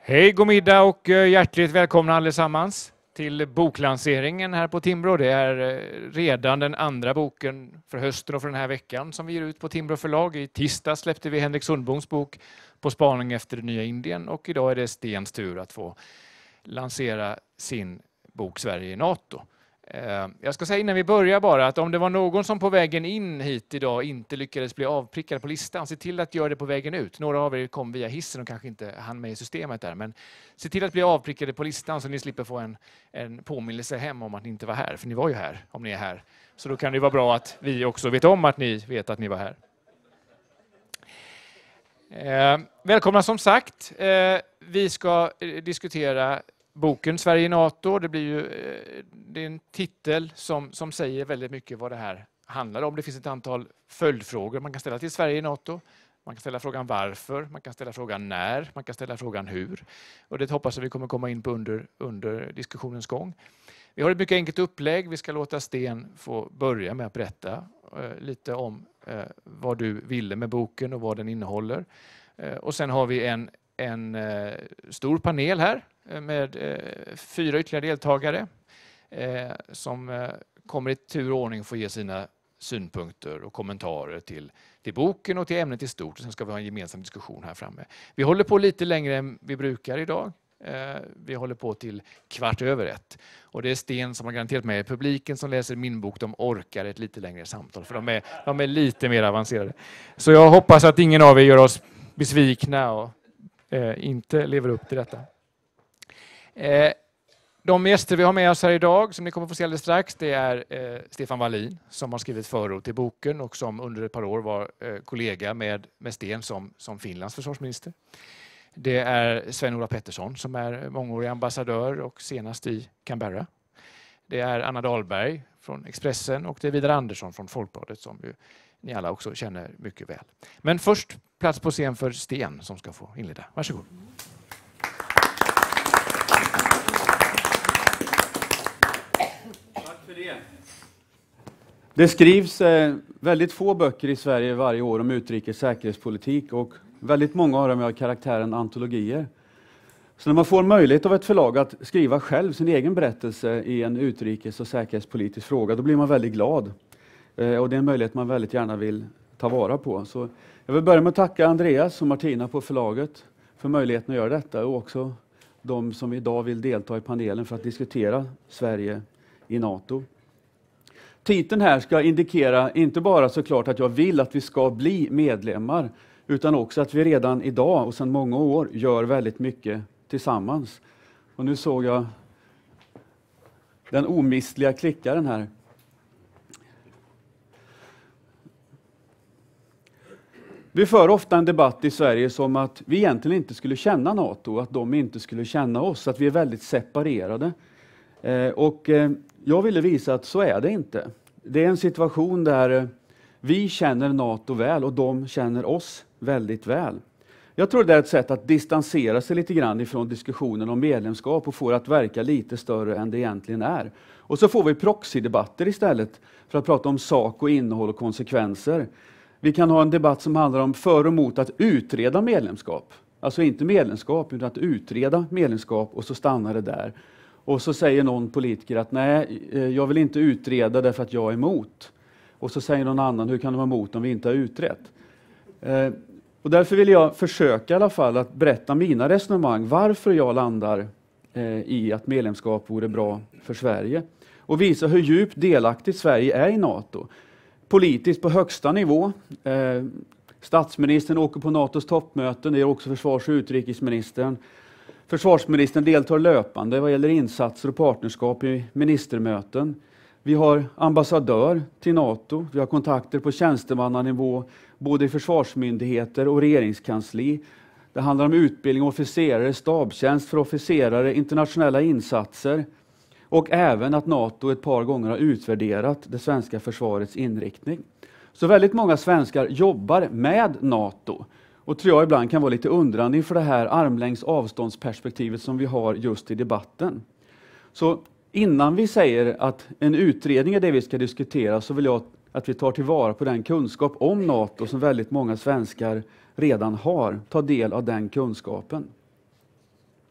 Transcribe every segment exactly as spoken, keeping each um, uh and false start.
Hej, god middag och hjärtligt välkomna allesammans till boklanseringen här på Timbro. Det är redan den andra boken för hösten och för den här veckan som vi ger ut på Timbro förlag. I tisdag släppte vi Henrik Sundboms bok På spaning efter det nya Indien och idag är det Stens tur att få lansera sin bok Sverige i NATO. Jag ska säga innan vi börjar bara att om det var någon som på vägen in hit idag inte lyckades bli avprickad på listan, se till att göra det på vägen ut. Några av er kom via hissen och kanske inte hann med i systemet där, men se till att bli avprickade på listan så ni slipper få en, en påminnelse hem om att ni inte var här, för ni var ju här om ni är här. Så då kan det vara bra att vi också vet om att ni vet att ni var här. Eh, välkomna som sagt. Eh, vi ska eh, diskutera boken Sverige i NATO. Det blir ju det är en titel som, som säger väldigt mycket vad det här handlar om. Det finns ett antal följdfrågor man kan ställa till Sverige i NATO. Man kan ställa frågan varför, man kan ställa frågan när, man kan ställa frågan hur. Och det hoppas vi kommer komma in på under, under diskussionens gång. Vi har ett mycket enkelt upplägg. Vi ska låta Sten få börja med att berätta eh, lite om eh, vad du ville med boken och vad den innehåller. Eh, och sen har vi en, en eh, stor panel här med eh, fyra ytterligare deltagare eh, som eh, kommer i tur och ordning få ge sina synpunkter och kommentarer till, till boken och till ämnet i stort. Sen ska vi ha en gemensam diskussion här framme. Vi håller på lite längre än vi brukar idag. Eh, vi håller på till kvart över ett. Och det är Sten som har garanterat med publiken som läser min bok. De orkar ett lite längre samtal för de är, de är lite mer avancerade. Så jag hoppas att ingen av er gör oss besvikna och eh, inte lever upp till detta. Eh, de gäster vi har med oss här idag som ni kommer få se alldeles strax, det är eh, Stefan Wallin som har skrivit förord till boken och som under ett par år var eh, kollega med, med Sten som, som Finlands försvarsminister. Det är Sven-Ola Pettersson som är mångårig ambassadör och senast i Canberra. Det är Anna Dahlberg från Expressen och det är Vidar Andersson från Folkbladet som ju ni alla också känner mycket väl. Men först plats på scen för Sten som ska få inleda. Varsågod. Det. det skrivs eh, väldigt få böcker i Sverige varje år om utrikes säkerhetspolitik och väldigt många av dem har karaktären antologier. Så när man får möjlighet av ett förlag att skriva själv sin egen berättelse i en utrikes- och säkerhetspolitisk fråga, då blir man väldigt glad. Eh, och det är en möjlighet man väldigt gärna vill ta vara på. Så jag vill börja med att tacka Andreas och Martina på förlaget för möjligheten att göra detta och också de som idag vill delta i panelen för att diskutera Sverige i NATO. Titeln här ska indikera inte bara såklart att jag vill att vi ska bli medlemmar utan också att vi redan idag och sedan många år gör väldigt mycket tillsammans. Och nu såg jag den omistliga klickaren här. Vi för ofta en debatt i Sverige som att vi egentligen inte skulle känna NATO, att de inte skulle känna oss, att vi är väldigt separerade. Eh, och eh, jag ville visa att så är det inte. Det är en situation där eh, vi känner NATO väl och de känner oss väldigt väl. Jag tror det är ett sätt att distansera sig lite grann ifrån diskussionen om medlemskap och få det att verka lite större än det egentligen är. Och så får vi proxydebatter istället för att prata om sak och innehåll och konsekvenser. Vi kan ha en debatt som handlar om för och emot att utreda medlemskap. Alltså inte medlemskap utan att utreda medlemskap och så stannar det där. Och så säger någon politiker att nej, jag vill inte utreda därför att jag är emot. Och så säger någon annan, hur kan det vara emot om vi inte har utrett? Eh, och därför vill jag försöka i alla fall att berätta mina resonemang. Varför jag landar eh, i att medlemskap vore bra för Sverige. Och visa hur djupt delaktigt Sverige är i NATO. Politiskt på högsta nivå. Eh, statsministern åker på NATOs toppmöten, det är också försvars- och utrikesministern. Försvarsministern deltar löpande vad gäller insatser och partnerskap i ministermöten. Vi har ambassadör till NATO. Vi har kontakter på tjänstemannanivå både i försvarsmyndigheter och regeringskansli. Det handlar om utbildning av officerare, stabstjänst för officerare, internationella insatser och även att NATO ett par gånger har utvärderat det svenska försvarets inriktning. Så väldigt många svenskar jobbar med NATO. Och tror jag ibland kan vara lite undrande inför det här armlängds avståndsperspektivet som vi har just i debatten. Så innan vi säger att en utredning är det vi ska diskutera så vill jag att vi tar tillvara på den kunskap om NATO som väldigt många svenskar redan har. Ta del av den kunskapen.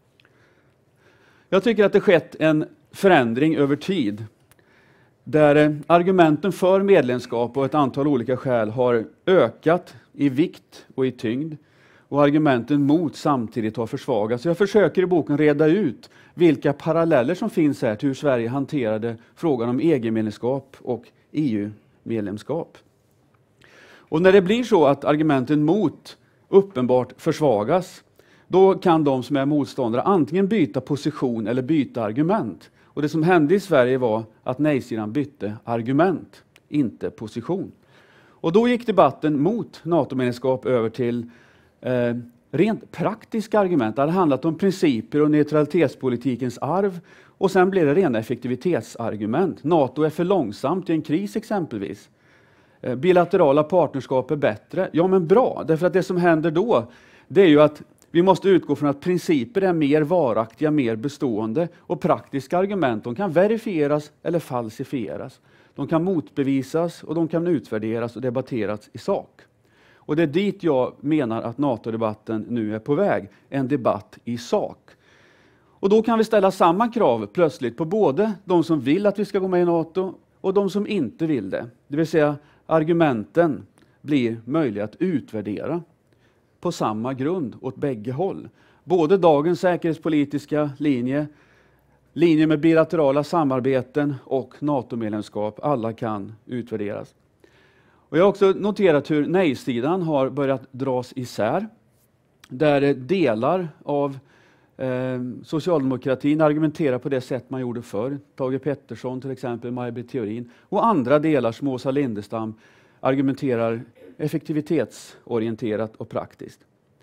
Jag tycker att det skett en förändring över tid där argumenten för medlemskap och ett antal olika skäl har ökat i vikt och i tyngd och argumenten mot samtidigt har försvagats. Jag försöker i boken reda ut vilka paralleller som finns här till hur Sverige hanterade frågan om E G-medlemskap och E U-medlemskap. Och när det blir så att argumenten mot uppenbart försvagas, då kan de som är motståndare antingen byta position eller byta argument. Och det som hände i Sverige var att nej-sidan bytte argument, inte position. Och då gick debatten mot NATO-medlemskap över till eh, rent praktiska argument. Det hade handlat om principer och neutralitetspolitikens arv. Och sen blev det rena effektivitetsargument. NATO är för långsamt i en kris exempelvis. Eh, bilaterala partnerskap är bättre. Ja men bra, därför att det som händer då, det är ju att vi måste utgå från att principer är mer varaktiga, mer bestående och praktiska argument, de kan verifieras eller falsifieras. De kan motbevisas och de kan utvärderas och debatteras i sak. Och det är dit jag menar att NATO-debatten nu är på väg, en debatt i sak. Och då kan vi ställa samma krav plötsligt på både de som vill att vi ska gå med i NATO och de som inte vill det. Det vill säga argumenten blir möjliga att utvärdera på samma grund åt bägge håll. Både dagens säkerhetspolitiska linje, linje med bilaterala samarbeten och NATO-medlemskap, alla kan utvärderas. Och jag har också noterat hur nej-sidan har börjat dras isär, där delar av eh, socialdemokratin argumenterar på det sätt man gjorde förr. Tage Pettersson till exempel, Maj Britt Theorin, och andra delar som Åsa Lindestam argumenterar effektivitetsorienterat och praktiskt.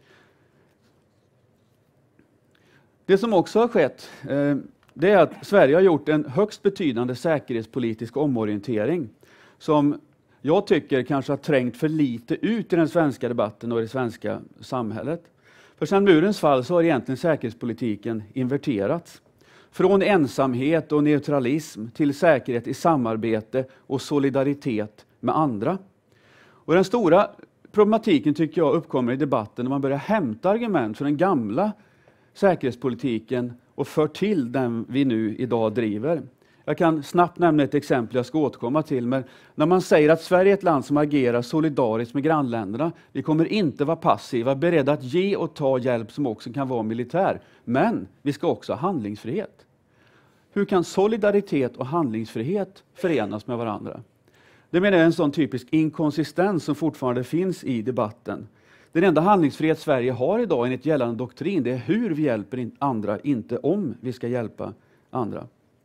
Det som också har skett, eh, det är att Sverige har gjort en högst betydande säkerhetspolitisk omorientering som jag tycker kanske har trängt för lite ut i den svenska debatten och i det svenska samhället. För sedan murens fall så har egentligen säkerhetspolitiken inverterats. Från ensamhet och neutralism till säkerhet i samarbete och solidaritet med andra. Och den stora problematiken tycker jag uppkommer i debatten när man börjar hämta argument från den gamla säkerhetspolitiken och för till den vi nu idag driver. Jag kan snabbt nämna ett exempel jag ska återkomma till, men när man säger att Sverige är ett land som agerar solidariskt med grannländerna, vi kommer inte vara passiva, beredda att ge och ta hjälp som också kan vara militär, men vi ska också ha handlingsfrihet. Hur kan solidaritet och handlingsfrihet förenas med varandra? Det menar jag är en sån typisk inkonsistens som fortfarande finns i debatten. Den enda handlingsfrihet Sverige har idag enligt gällande doktrin, det är hur vi hjälper andra, inte om vi ska hjälpa andra.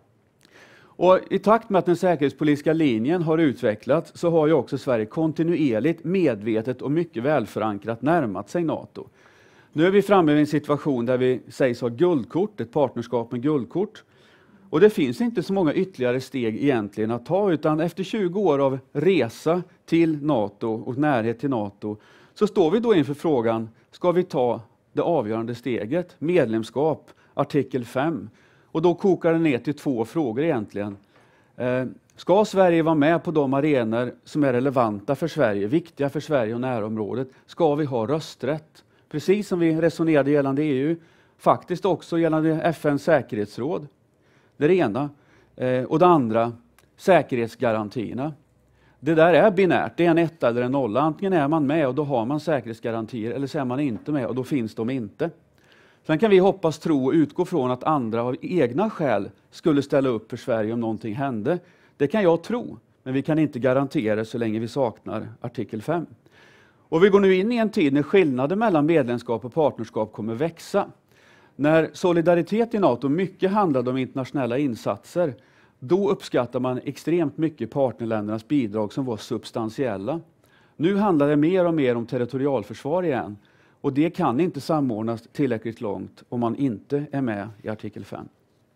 Och i takt med att den säkerhetspolitiska linjen har utvecklats så har ju också Sverige kontinuerligt, medvetet och mycket välförankrat närmat sig NATO. Nu är vi framme vid en situation där vi sägs ha guldkort, ett partnerskap med guldkort. Och det finns inte så många ytterligare steg egentligen att ta, utan efter tjugo år av resa till NATO och närhet till NATO så står vi då inför frågan, ska vi ta det avgörande steget, medlemskap, artikel fem. Och då kokar det ner till två frågor egentligen. Eh, ska Sverige vara med på de arenor som är relevanta för Sverige, viktiga för Sverige och närområdet? Ska vi ha rösträtt? Precis som vi resonerade gällande E U, faktiskt också gällande F N:s säkerhetsråd. Det är det ena. Eh, och det andra, säkerhetsgarantierna. Det där är binärt, det är en etta eller en nolla. Antingen är man med och då har man säkerhetsgarantier, eller så är man inte med och då finns de inte. Sen kan vi hoppas, tro och utgå från att andra av egna skäl skulle ställa upp för Sverige om någonting hände. Det kan jag tro, men vi kan inte garantera så länge vi saknar artikel fem. Och vi går nu in i en tid när skillnaden mellan medlemskap och partnerskap kommer växa. När solidaritet i NATO mycket handlade om internationella insatser, då uppskattar man extremt mycket partnerländernas bidrag som var substantiella. Nu handlar det mer och mer om territorialförsvar igen. Och det kan inte samordnas tillräckligt långt om man inte är med i artikel fem.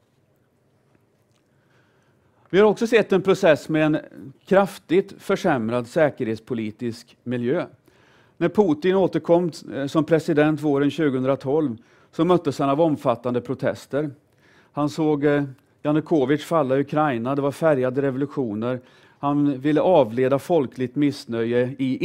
Vi har också sett en process med en kraftigt försämrad säkerhetspolitisk miljö. När Putin återkom som president våren tjugohundratolv så möttes han av omfattande protester. Han såg Janukovyč falla i Ukraina, det var färgade revolutioner. Han ville avleda folkligt missnöje i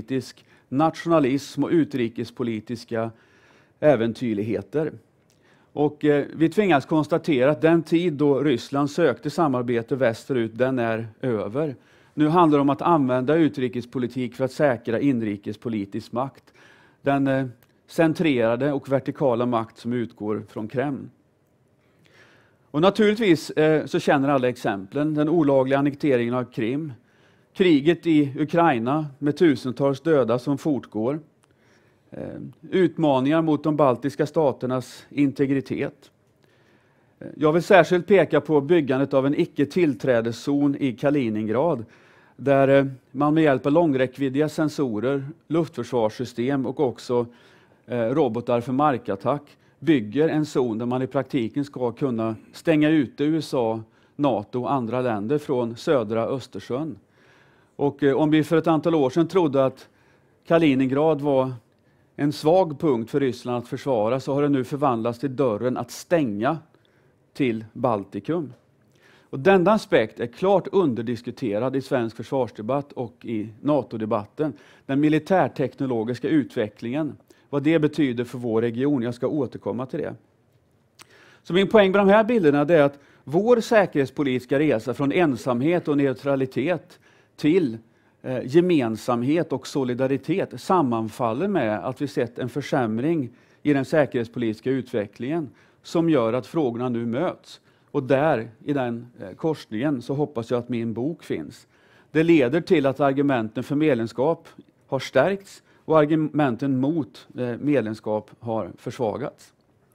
inrikespolitisk nationalism och utrikespolitiska äventyrligheter. Och eh, vi tvingas konstatera att den tid då Ryssland sökte samarbete västerut, den är över. Nu handlar det om att använda utrikespolitik för att säkra inrikespolitisk makt. Den eh, centrerade och vertikala makt som utgår från Kreml. Och naturligtvis eh, så känner alla exemplen. Den olagliga annekteringen av Krim. Kriget i Ukraina med tusentals döda som fortgår. Eh, utmaningar mot de baltiska staternas integritet. Eh, jag vill särskilt peka på byggandet av en icke-tillträdeszon i Kaliningrad. Där eh, man med hjälp av långräckviddiga sensorer, luftförsvarssystem och också eh, robotar för markattack bygger en zon där man i praktiken ska kunna stänga ute U S A, NATO och andra länder från södra Östersjön. Och eh, om vi för ett antal år sedan trodde att Kaliningrad var en svag punkt för Ryssland att försvara, så har det nu förvandlats till dörren att stänga till Baltikum. Och denna aspekt är klart underdiskuterad i svensk försvarsdebatt och i NATO-debatten. Den militärteknologiska utvecklingen, vad det betyder för vår region. Jag ska återkomma till det. Så min poäng med de här bilderna är att vår säkerhetspolitiska resa från ensamhet och neutralitet till eh, gemensamhet och solidaritet sammanfaller med att vi sett en försämring i den säkerhetspolitiska utvecklingen som gör att frågorna nu möts. Och där, i den eh, korsningen, så hoppas jag att min bok finns. Det leder till att argumenten för medlemskap har stärkts och argumenten mot eh, medlemskap har försvagats.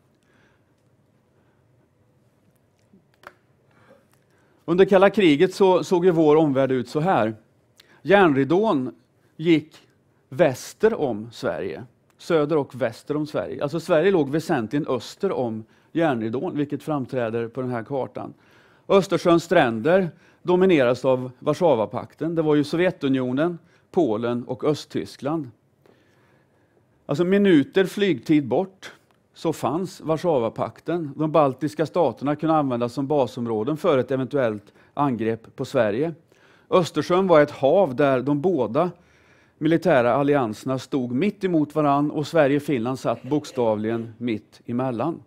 Under kalla kriget så såg ju vår omvärld ut så här. Järnridån gick väster om Sverige, söder och väster om Sverige. Alltså Sverige låg väsentligen öster om järnridån, vilket framträder på den här kartan. Östersjöns stränder domineras av Warszawapakten. Det var ju Sovjetunionen, Polen och Östtyskland. Alltså minuter flygtid bort så fanns Warszawapakten. De baltiska staterna kunde användas som basområden för ett eventuellt angrepp på Sverige. Östersjön var ett hav där de båda militära allianserna stod mitt emot varann och Sverige och Finland satt bokstavligen mitt emellan.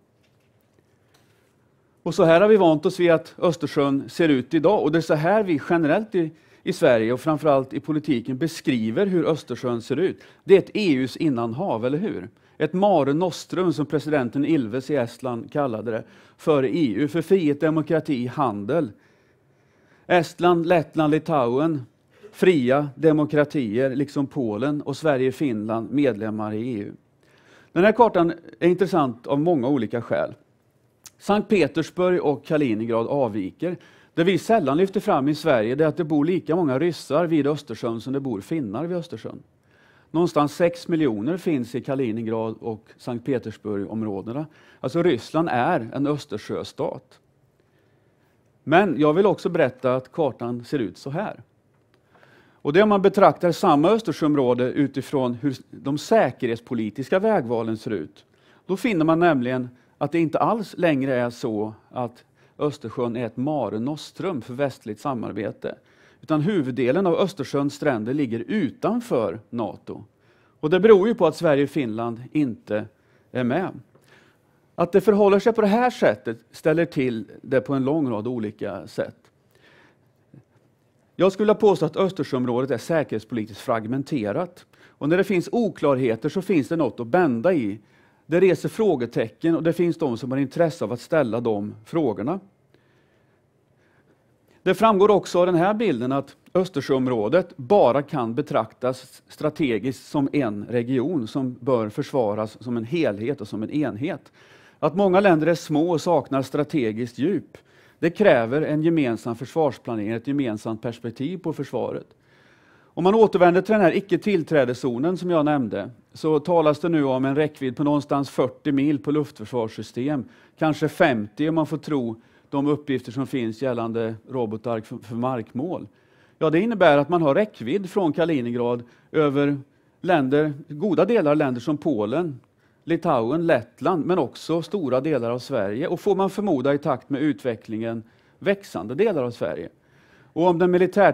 Och så här har vi vant oss vid att Östersjön ser ut idag, och det är så här vi generellt i, i Sverige och framförallt i politiken beskriver hur Östersjön ser ut. Det är ett E U:s innanhav, eller hur? Ett mare nostrum, som presidenten Ilves i Estland kallade det, för E U, för frihet, demokrati, handel. Estland, Lettland, Litauen, fria demokratier, liksom Polen, och Sverige och Finland, medlemmar i E U. Den här kartan är intressant av många olika skäl. Sankt Petersburg och Kaliningrad avviker. Det vi sällan lyfter fram i Sverige är att det bor lika många ryssar vid Östersjön som det bor finnar vid Östersjön. Någonstans sex miljoner finns i Kaliningrad och Sankt Petersburg-områdena. Alltså Ryssland är en Östersjöstat. Men jag vill också berätta att kartan ser ut så här. Och det är om man betraktar samma Östersjöområde utifrån hur de säkerhetspolitiska vägvalen ser ut. Då finner man nämligen att det inte alls längre är så att Östersjön är ett mare nostrum för västligt samarbete. Utan huvuddelen av Östersjöns stränder ligger utanför NATO. Och det beror ju på att Sverige och Finland inte är med. Att det förhåller sig på det här sättet ställer till det på en lång rad olika sätt. Jag skulle påstå att Östersjöområdet är säkerhetspolitiskt fragmenterat. Och när det finns oklarheter så finns det något att bända i. Det reser frågetecken och det finns de som har intresse av att ställa de frågorna. Det framgår också av den här bilden att Östersjöområdet bara kan betraktas strategiskt som en region som bör försvaras som en helhet och som en enhet. Att många länder är små och saknar strategiskt djup, det kräver en gemensam försvarsplanering, ett gemensamt perspektiv på försvaret. Om man återvänder till den här icke-tillträdeszonen som jag nämnde, så talas det nu om en räckvidd på någonstans fyrtio mil på luftförsvarssystem, kanske femtio om man får tro de uppgifter som finns gällande robotar för, för markmål. Ja, det innebär att man har räckvidd från Kaliningrad över länder, goda delar av länder som Polen, Litauen, Lettland, men också stora delar av Sverige. Och får man förmoda i takt med utvecklingen växande delar av Sverige. Och om den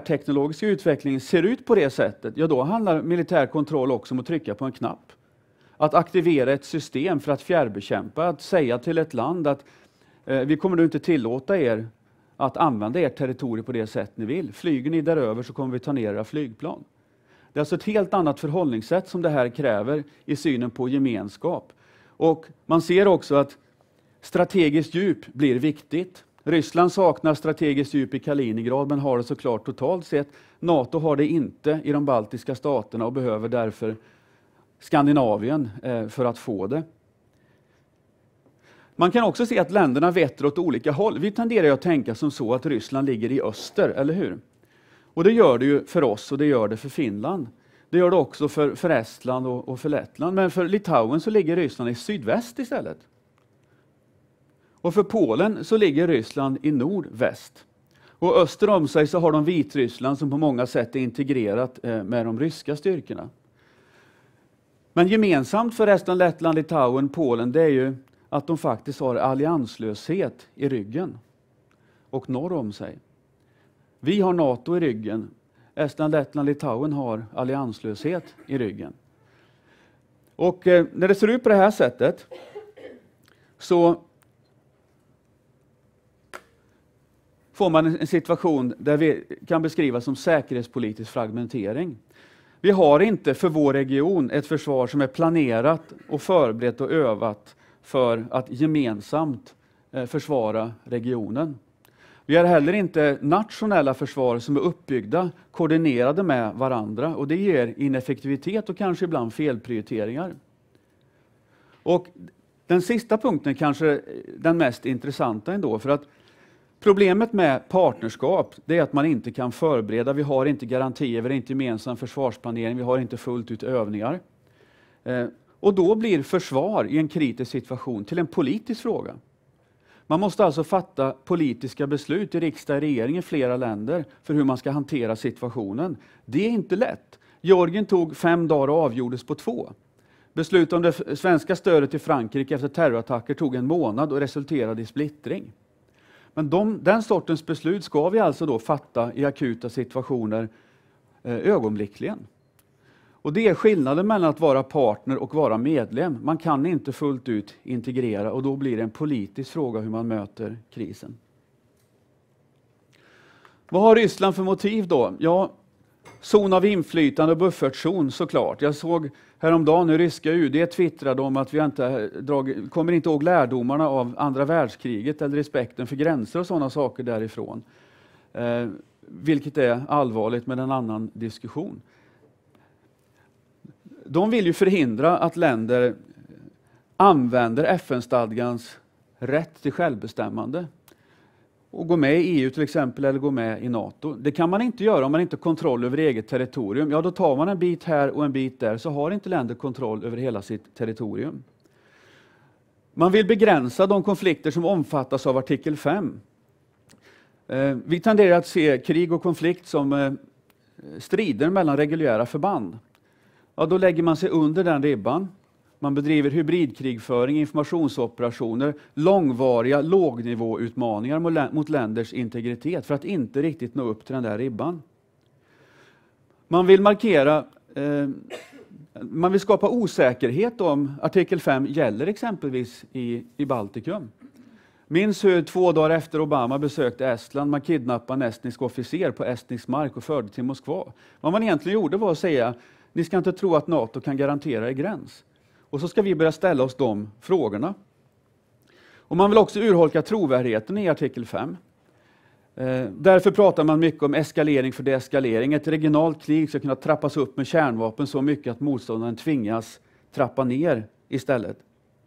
militärteknologiska utvecklingen ser ut på det sättet, ja då handlar militär kontroll också om att trycka på en knapp. att aktivera ett system för att fjärrbekämpa, att säga till ett land att eh, vi kommer nu inte tillåta er att använda ert territorium på det sätt ni vill. Flyger ni däröver så kommer vi ta ner era flygplan. Det är alltså ett helt annat förhållningssätt som det här kräver i synen på gemenskap. Och man ser också att strategiskt djup blir viktigt. Ryssland saknar strategiskt djup i Kaliningrad men har det såklart totalt sett. NATO har det inte i de baltiska staterna och behöver därför Skandinavien för att få det. Man kan också se att länderna vetter åt olika håll. Vi tenderar ju att tänka som så att Ryssland ligger i öster, eller hur? Och det gör det ju för oss och det gör det för Finland. Det gör det också för, för Estland och, och för Lettland. Men för Litauen så ligger Ryssland i sydväst istället. Och för Polen så ligger Ryssland i nordväst. Och öster om sig så har de Vitryssland som på många sätt är integrerat med de ryska styrkorna. Men gemensamt för Estland, Lettland, Litauen, Polen, det är ju att de faktiskt har allianslöshet i ryggen och norr om sig. Vi har NATO i ryggen. Estland, Lettland, Litauen har allianslöshet i ryggen. Och eh, när det ser ut på det här sättet så får man en situation där vi kan beskrivas som säkerhetspolitisk fragmentering. Vi har inte för vår region ett försvar som är planerat och förberett och övat för att gemensamt försvara regionen. Vi har heller inte nationella försvar som är uppbyggda, koordinerade med varandra, och det ger ineffektivitet och kanske ibland felprioriteringar. Och den sista punkten kanske den mest intressanta ändå, för att problemet med partnerskap det är att man inte kan förbereda, vi har inte garantier, vi har inte gemensam försvarsplanering, vi har inte fullt ut övningar. Eh, och då blir försvar i en kritisk situation till en politisk fråga. Man måste alltså fatta politiska beslut i riksdag och regering i flera länder för hur man ska hantera situationen. Det är inte lätt. Georgien tog fem dagar och avgjordes på två. Beslut om det svenska stödet till Frankrike efter terrorattacker tog en månad och resulterade i splittring. Men de, den sortens beslut ska vi alltså då fatta i akuta situationer eh, ögonblickligen. Och det är skillnaden mellan att vara partner och vara medlem. Man kan inte fullt ut integrera och då blir det en politisk fråga hur man möter krisen. Vad har Ryssland för motiv då? Ja, zon av inflytande och buffertzon såklart. Jag såg häromdagen hur ryska U D twittrade om att vi inte drag, kommer inte ihåg lärdomarna av andra världskriget eller respekten för gränser och sådana saker därifrån. Eh, vilket är allvarligt med en annan diskussion. De vill ju förhindra att länder använder F N-stadgans rätt till självbestämmande och gå med i E U till exempel eller gå med i NATO. Det kan man inte göra om man inte har kontroll över eget territorium. Ja, då tar man en bit här och en bit där, så har inte länder kontroll över hela sitt territorium. Man vill begränsa de konflikter som omfattas av artikel fem. Vi tenderar att se krig och konflikt som strider mellan reguljära förband. Ja, då lägger man sig under den ribban. Man bedriver hybridkrigföring, informationsoperationer, långvariga lågnivåutmaningar mot länders integritet för att inte riktigt nå upp till den där ribban. Man vill markera, eh, man vill skapa osäkerhet om artikel fem gäller exempelvis i, i Baltikum. Minns hur två dagar efter Obama besökte Estland, man kidnappade en estnisk officer på estnisk mark och förde till Moskva. Vad man egentligen gjorde var att säga, ni ska inte tro att NATO kan garantera er gräns. Och så ska vi börja ställa oss de frågorna. Och man vill också urholka trovärdigheten i artikel fem. Eh, därför pratar man mycket om eskalering för deeskalering. Ett regionalt krig ska kunna trappas upp med kärnvapen så mycket att motståndaren tvingas trappa ner istället.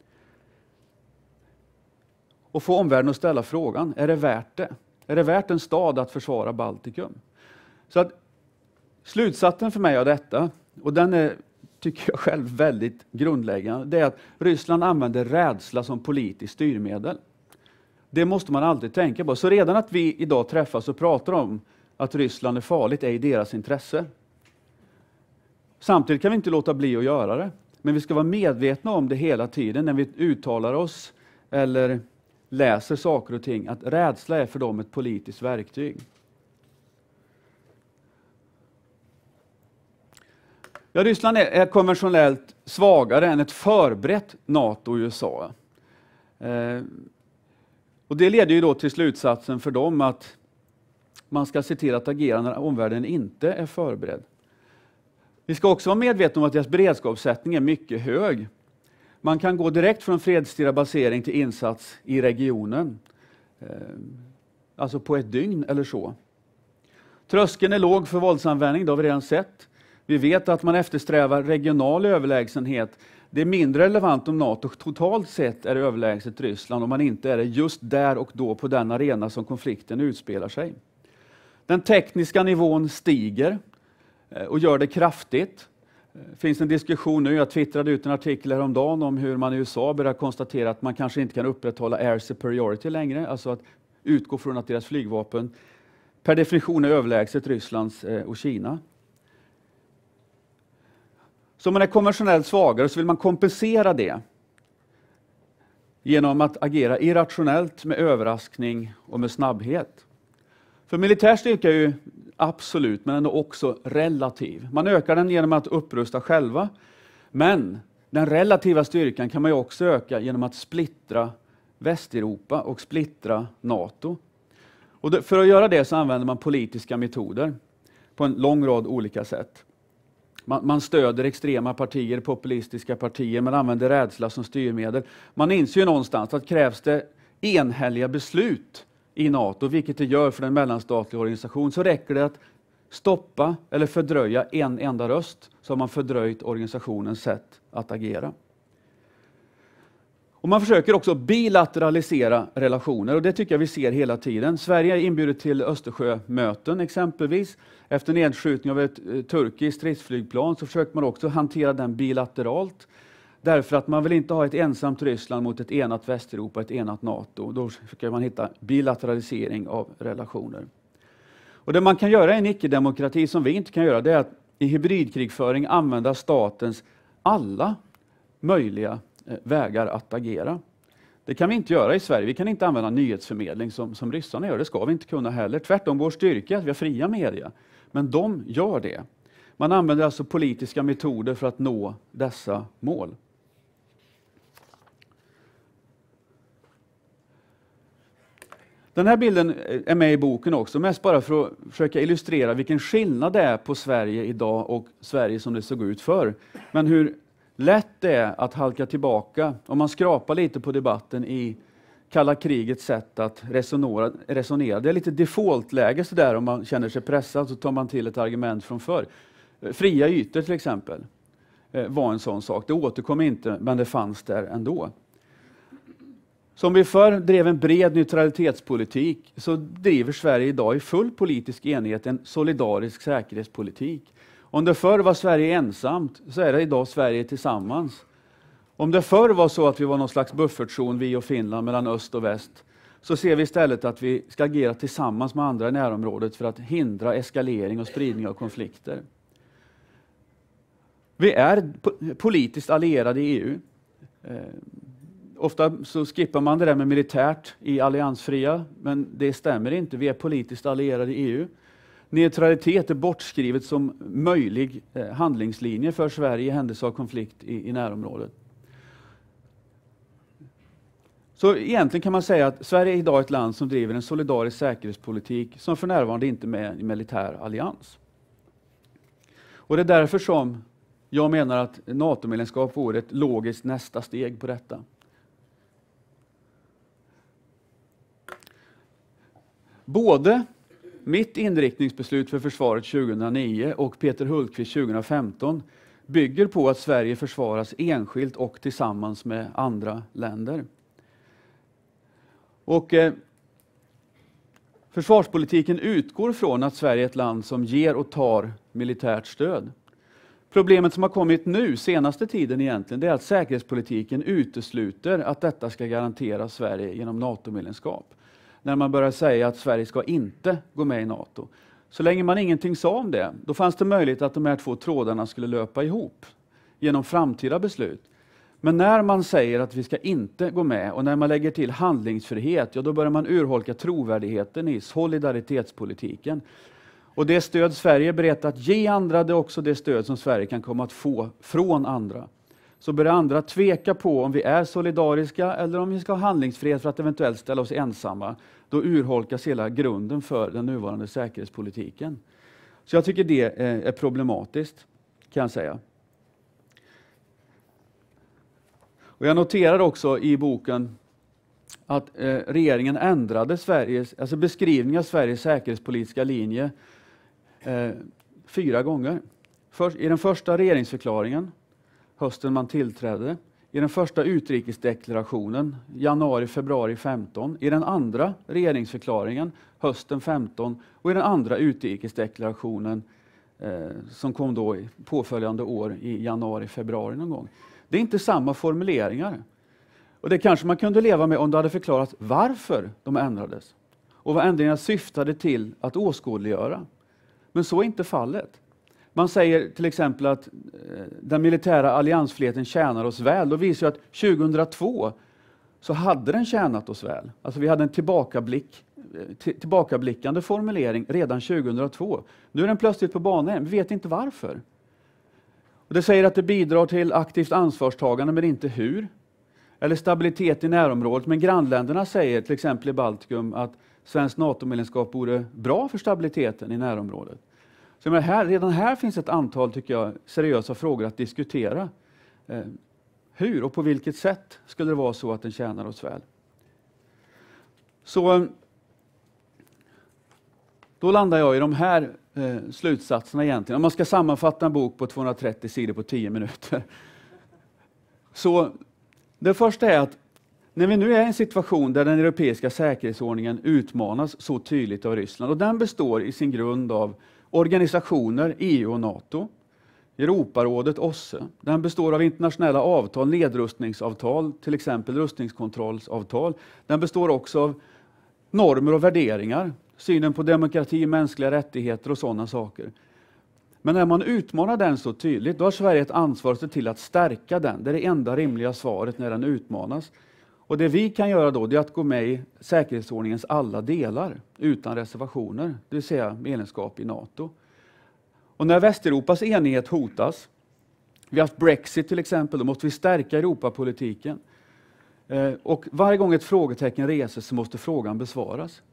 Och få omvärlden att ställa frågan, är det värt det? Är det värt en stad att försvara Baltikum? Så att slutsatsen för mig av detta, och den är, tycker jag själv, väldigt grundläggande, det är att Ryssland använder rädsla som politiskt styrmedel. Det måste man alltid tänka på. Så redan att vi idag träffas och pratar om att Ryssland är farligt är i deras intresse. Samtidigt kan vi inte låta bli att göra det. Men vi ska vara medvetna om det hela tiden när vi uttalar oss eller läser saker och ting, att rädsla är för dem ett politiskt verktyg. Ja, Ryssland är, är konventionellt svagare än ett förberett NATO och U S A. Eh, och det leder ju då till slutsatsen för dem att man ska se till att agera när omvärlden inte är förberedd. Vi ska också vara medvetna om att deras beredskapssättning är mycket hög. Man kan gå direkt från fredstida basering till insats i regionen. Eh, alltså på ett dygn eller så. Tröskeln är låg för våldsanvändning, det har vi redan sett. Vi vet att man eftersträvar regional överlägsenhet. Det är mindre relevant om NATO totalt sett är överlägset Ryssland om man inte är det just där och då på den arena som konflikten utspelar sig. Den tekniska nivån stiger och gör det kraftigt. Det finns en diskussion nu, jag twittrade ut en artikel häromdagen om hur man i U S A börjar konstatera att man kanske inte kan upprätthålla air superiority längre, alltså att utgå från att deras flygvapen per definition är överlägset Rysslands och Kina. Så om man är konventionellt svagare så vill man kompensera det genom att agera irrationellt med överraskning och med snabbhet. För militär styrka är ju absolut, men ändå också relativ. Man ökar den genom att upprusta själva, men den relativa styrkan kan man ju också öka genom att splittra Västeuropa och splittra NATO. Och för att göra det så använder man politiska metoder på en lång rad olika sätt. Man, man stöder extrema partier, populistiska partier, man använder rädsla som styrmedel. Man inser ju någonstans att krävs det enhälliga beslut i NATO, vilket det gör för en mellanstatlig organisation, så räcker det att stoppa eller fördröja en enda röst, så har man fördröjt organisationens sätt att agera. Och man försöker också bilateralisera relationer, och det tycker jag vi ser hela tiden. Sverige är inbjudet till Östersjömöten exempelvis. Efter nedskjutning av ett eh, turkiskt stridsflygplan så försöker man också hantera den bilateralt. Därför att man vill inte ha ett ensamt Ryssland mot ett enat Västeuropa, ett enat NATO. Då försöker man hitta bilateralisering av relationer. Och det man kan göra i en icke-demokrati som vi inte kan göra, det är att i hybridkrigföring använda statens alla möjliga vägar att agera. Det kan vi inte göra i Sverige. Vi kan inte använda nyhetsförmedling som, som ryssarna gör. Det ska vi inte kunna heller. Tvärtom, vår styrka är att vi har fria media. Men de gör det. Man använder alltså politiska metoder för att nå dessa mål. Den här bilden är med i boken också, mest bara för att försöka illustrera vilken skillnad det är på Sverige idag och Sverige som det såg ut förr. Men hur lätt det är att halka tillbaka om man skrapar lite på debatten i kalla krigets sätt att resonera. resonera. Det är lite defaultläge så där, om man känner sig pressad så tar man till ett argument från förr. Fria ytor till exempel var en sån sak. Det återkom inte, men det fanns där ändå. Som vi förr drev en bred neutralitetspolitik så driver Sverige idag i full politisk enighet en solidarisk säkerhetspolitik. Om det förr var Sverige ensamt så är det idag Sverige tillsammans. Om det förr var så att vi var någon slags buffertzon, vi och Finland, mellan öst och väst, så ser vi istället att vi ska agera tillsammans med andra i närområdet för att hindra eskalering och spridning av konflikter. Vi är politiskt allierade i E U. Eh, ofta så skippar man det där med militärt i alliansfria, men det stämmer inte. Vi är politiskt allierade i E U. Neutralitet är bortskrivet som möjlig eh, handlingslinje för Sverige i händelse av konflikt i, i närområdet. Så egentligen kan man säga att Sverige är idag ett land som driver en solidarisk säkerhetspolitik som för närvarande inte är med i militär allians. Och det är därför som jag menar att NATO-medlemskap vore ett logiskt nästa steg på detta. Både mitt inriktningsbeslut för försvaret tjugohundranio och Peter Hultqvist tjugohundrafemton bygger på att Sverige försvaras enskilt och tillsammans med andra länder. Och eh, försvarspolitiken utgår från att Sverige är ett land som ger och tar militärt stöd. Problemet som har kommit nu, senaste tiden egentligen, det är att säkerhetspolitiken utesluter att detta ska garantera Sverige genom NATO-medlemskap. När man börjar säga att Sverige ska inte gå med i NATO. Så länge man ingenting sa om det, då fanns det möjlighet att de här två trådarna skulle löpa ihop genom framtida beslut. Men när man säger att vi ska inte gå med och när man lägger till handlingsfrihet, ja, då börjar man urholka trovärdigheten i solidaritetspolitiken. Och det stöd Sverige är berett att ge andra, det är också det stöd som Sverige kan komma att få från andra. Så börjar andra tveka på om vi är solidariska eller om vi ska ha handlingsfrihet för att eventuellt ställa oss ensamma, då urholkas hela grunden för den nuvarande säkerhetspolitiken. Så jag tycker det är problematiskt, kan jag säga. Och jag noterar också i boken att eh, regeringen ändrade Sveriges, alltså beskrivningen av Sveriges säkerhetspolitiska linje eh, fyra gånger. Först, i den första regeringsförklaringen, hösten man tillträdde, i den första utrikesdeklarationen, januari februari femton, i den andra regeringsförklaringen, hösten femton, och i den andra utrikesdeklarationen eh, som kom då i påföljande år i januari februari någon gång. Det är inte samma formuleringar. Och det kanske man kunde leva med om du hade förklarat varför de ändrades och vad ändringarna syftade till att åskådliggöra. Men så är inte fallet. Man säger till exempel att eh, den militära alliansfriheten tjänar oss väl. Då visar ju att tjugohundratvå så hade den tjänat oss väl. Alltså vi hade en tillbakablick, t- tillbakablickande formulering redan tjugohundratvå. Nu är den plötsligt på banan. Vi vet inte varför. Och det säger att det bidrar till aktivt ansvarstagande, men inte hur. Eller stabilitet i närområdet. Men grannländerna säger, till exempel i Baltikum, att svenskt NATO-medlemskap vore bra för stabiliteten i närområdet. Så men här, redan här finns ett antal, tycker jag, seriösa frågor att diskutera. Eh, hur och på vilket sätt skulle det vara så att den tjänar oss väl? Så då landar jag i de här eh, slutsatserna egentligen. Om man ska sammanfatta en bok på tvåhundratrettio sidor på tio minuter. Så det första är att när vi nu är i en situation där den europeiska säkerhetsordningen utmanas så tydligt av Ryssland, och den består i sin grund av organisationer, E U och NATO, Europarådet, O S S E. Den består av internationella avtal, nedrustningsavtal, till exempel rustningskontrollsavtal. Den består också av normer och värderingar, synen på demokrati, mänskliga rättigheter och sådana saker. Men när man utmanar den så tydligt, då har Sverige ett ansvar att se till att stärka den. Det är det enda rimliga svaret när den utmanas. Och det vi kan göra då, det är att gå med i säkerhetsordningens alla delar utan reservationer, det vill säga medlemskap i NATO. Och när Västeuropas enighet hotas, vi har haft Brexit till exempel, då måste vi stärka Europapolitiken. Eh, och varje gång ett frågetecken reses så måste frågan besvaras.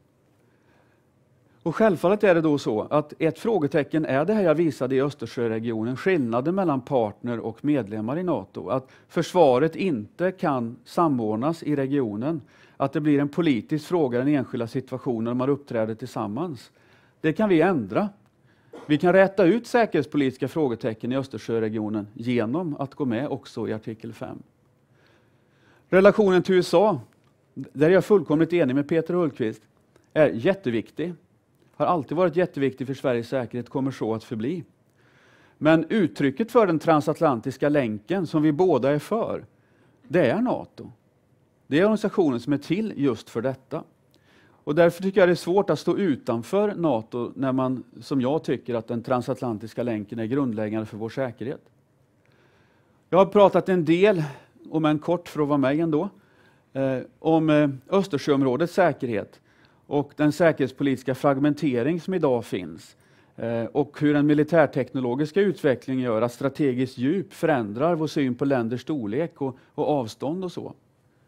Och självfallet är det då så att ett frågetecken är det här jag visade i Östersjöregionen, skillnaden mellan partner och medlemmar i NATO. Att försvaret inte kan samordnas i regionen, att det blir en politisk fråga i den enskilda situationen när man uppträder tillsammans. Det kan vi ändra. Vi kan rätta ut säkerhetspolitiska frågetecken i Östersjöregionen genom att gå med också i artikel fem. Relationen till U S A, där är jag fullkomligt enig med Peter Hultqvist, är jätteviktig. Har alltid varit jätteviktig för Sveriges säkerhet, kommer så att förbli. Men uttrycket för den transatlantiska länken som vi båda är för, det är NATO. Det är organisationen som är till just för detta. Och därför tycker jag det är svårt att stå utanför NATO när man, som jag tycker, att den transatlantiska länken är grundläggande för vår säkerhet. Jag har pratat en del, om en kort för att vara med ändå, eh, om eh, Östersjöområdets säkerhet. Och den säkerhetspolitiska fragmentering som idag finns. Eh, och hur den militärteknologiska utvecklingen gör att strategiskt djup förändrar vår syn på länders storlek och, och avstånd och så.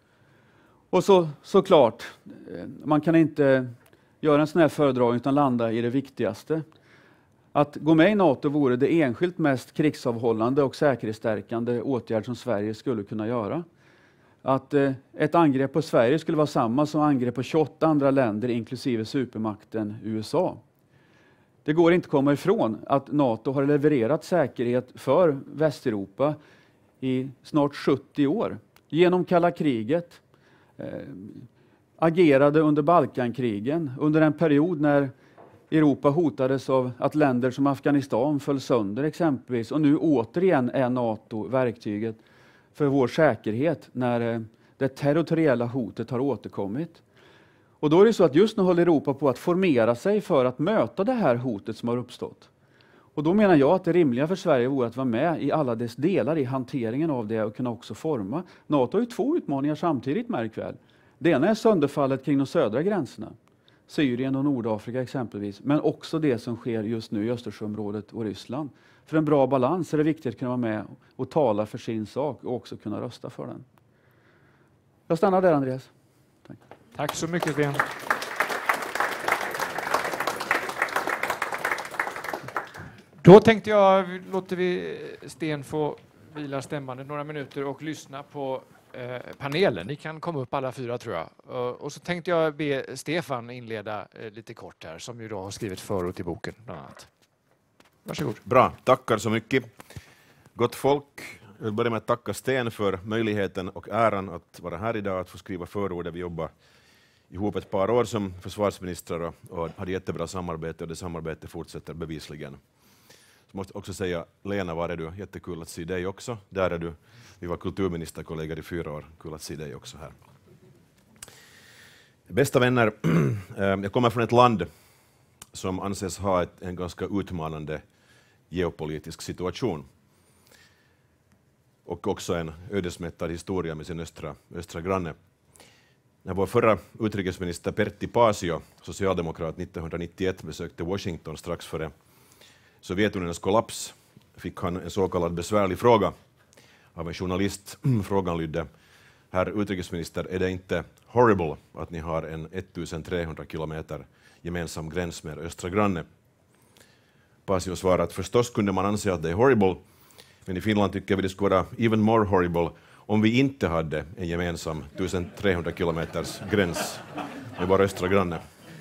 Och så såklart, eh, man kan inte göra en sån här föredragning utan landa i det viktigaste. Att gå med i NATO vore det enskilt mest krigsavhållande och säkerhetsstärkande åtgärd som Sverige skulle kunna göra. Att eh, ett angrepp på Sverige skulle vara samma som angrepp på tjugoåtta andra länder inklusive supermakten U S A. Det går inte att komma ifrån att NATO har levererat säkerhet för Västeuropa i snart sjuttio år. Genom kalla kriget, eh, agerade under Balkankrigen, under en period när Europa hotades av att länder som Afghanistan föll sönder exempelvis. Och nu återigen är NATO verktyget för vår säkerhet när det territoriella hotet har återkommit. Och då är det så att just nu håller Europa på att formera sig för att möta det här hotet som har uppstått. Och då menar jag att det rimliga för Sverige vore att vara med i alla dess delar i hanteringen av det och kunna också forma. NATO har ju två utmaningar samtidigt, märk väl. Det ena är sönderfallet kring de södra gränserna. Syrien och Nordafrika exempelvis, men också det som sker just nu i Östersjöområdet och Ryssland. För en bra balans är det viktigt att kunna vara med och tala för sin sak och också kunna rösta för den. Jag stannar där, Andreas. Tack, Tack så mycket, Sten. Då tänkte jag, låter vi Sten få vila stämmandet några minuter och lyssna på eh, panelen. Ni kan komma upp alla fyra, tror jag. Uh, och så tänkte jag be Stefan inleda eh, lite kort här, som ju då har skrivit förord till boken bland annat. Varsågod. Bra, tackar så mycket. Gott folk, jag vill börja med att tacka Sten för möjligheten och äran att vara här idag, att få skriva förordet. Vi jobbar ihop ett par år som försvarsministrar och, och hade jättebra samarbete, och det samarbetet fortsätter bevisligen. Jag måste också säga, Lena, var är du? Jättekul att se dig också. Där är du. Vi var kulturministerkollegor i fyra år. Kul att se dig också här. Bästa vänner, jag kommer från ett land som anses ha ett, en ganska utmanande geopolitisk situation. Och också en ödesmättad historia med sin östra, östra granne. När vår förra utrikesminister Pertti Paasio, socialdemokrat, nittonhundranittioett besökte Washington strax före Sovjetunionens kollaps, fick han en så kallad besvärlig fråga av en journalist. Frågan lydde: herr utrikesminister, är det inte horrible att ni har en ettusentrehundra kilometer gemensam gräns med östra granne? Paasio svarade att förstås kunde man anse att det är horrible, men i Finland tycker vi det skulle vara even more horrible om vi inte hade en gemensam ettusentrehundra kilometers gräns med vår östra granne.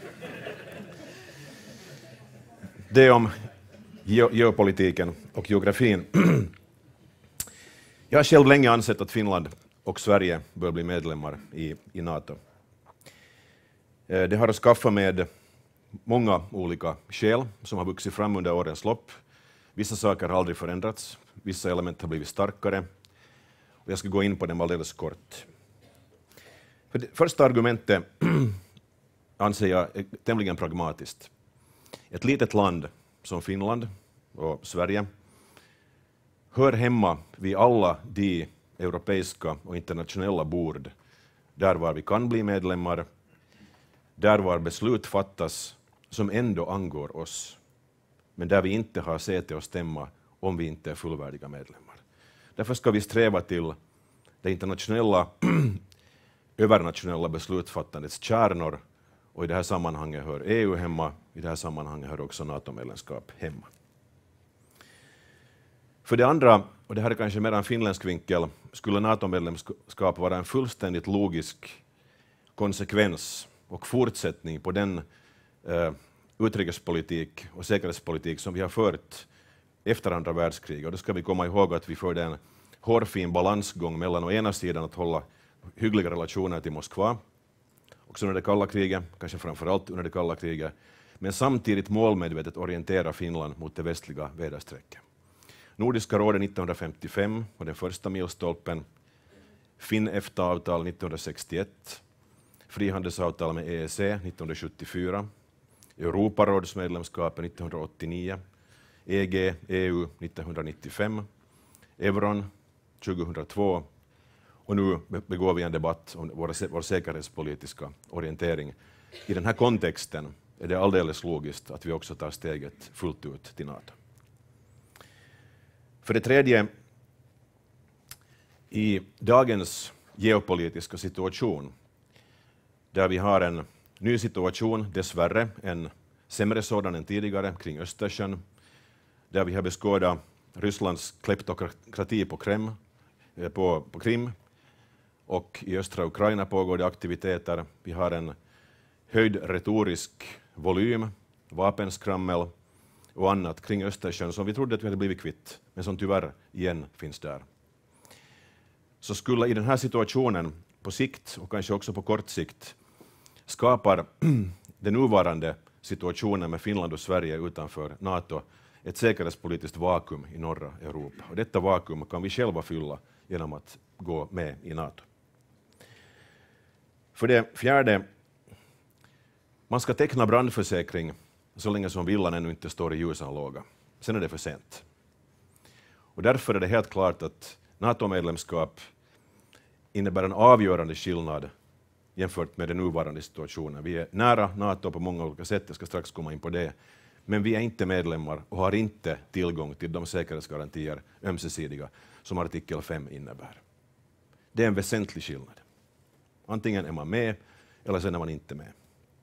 Det om geopolitiken och geografin. Jag har själv länge ansett att Finland och Sverige bör bli medlemmar i, i NATO. Det har att skaffa med många olika skäl som har vuxit fram under årens lopp. Vissa saker har aldrig förändrats, vissa element har blivit starkare. Och jag ska gå in på dem alldeles kort. För det första argumentet anser jag är tämligen pragmatiskt. Ett litet land som Finland och Sverige hör hemma vid alla de europeiska och internationella bord där var vi kan bli medlemmar, där var beslut fattas som ändå angår oss, men där vi inte har säte och stämma om vi inte är fullvärdiga medlemmar. Därför ska vi sträva till det internationella övernationella beslutsfattandets kärnor, och i det här sammanhanget hör E U hemma, i det här sammanhanget hör också NATO-medlemskap hemma. För det andra, och det här är kanske mer en finländsk vinkel, skulle NATO-medlemskap vara en fullständigt logisk konsekvens och fortsättning på den eh, utrikespolitik och säkerhetspolitik som vi har fört efter andra världskriget. Och då ska vi komma ihåg att vi förde en hårfin balansgång mellan å ena sidan att hålla hyggliga relationer till Moskva, också under det kalla kriget, kanske framförallt under det kalla kriget, men samtidigt målmedvetet orientera Finland mot det västliga väderstrecket. Nordiska rådet nittonhundrafemtiofem var den första milstolpen, Finn-EFTA-avtal nittonhundrasextioett, frihandelsavtal med E E C nittonhundrasjuttiofyra, Europarådsmedlemskapet nittonhundraåttionio, E G, E U nittonhundranittiofem, euron tjugohundratvå, och nu begår vi en debatt om vår, vår säkerhetspolitiska orientering. I den här kontexten är det alldeles logiskt att vi också tar steget fullt ut till NATO. För det tredje, i dagens geopolitiska situation, där vi har en ny situation, dessvärre en sämre sådan än tidigare kring Östersjön, där vi har beskådat Rysslands kleptokrati på Krim, på, på Krim, och i östra Ukraina pågår det aktiviteter. Vi har en höjd retorisk volym, vapenskrammel och annat kring Östersjön som vi trodde att vi hade blivit kvitt, men som tyvärr igen finns där. Så skulle i den här situationen på sikt och kanske också på kort sikt skapar den nuvarande situationen med Finland och Sverige utanför NATO ett säkerhetspolitiskt vakuum i norra Europa. Och detta vakuum kan vi själva fylla genom att gå med i NATO. För det fjärde, man ska teckna brandförsäkring så länge som villan ännu inte står i ljusan låga. Sen är det för sent. Och därför är det helt klart att NATO-medlemskap innebär en avgörande skillnad jämfört med den nuvarande situationen. Vi är nära NATO på många olika sätt, jag ska strax komma in på det. Men vi är inte medlemmar och har inte tillgång till de säkerhetsgarantier, ömsesidiga, som artikel fem innebär. Det är en väsentlig skillnad. Antingen är man med eller sen är man inte med.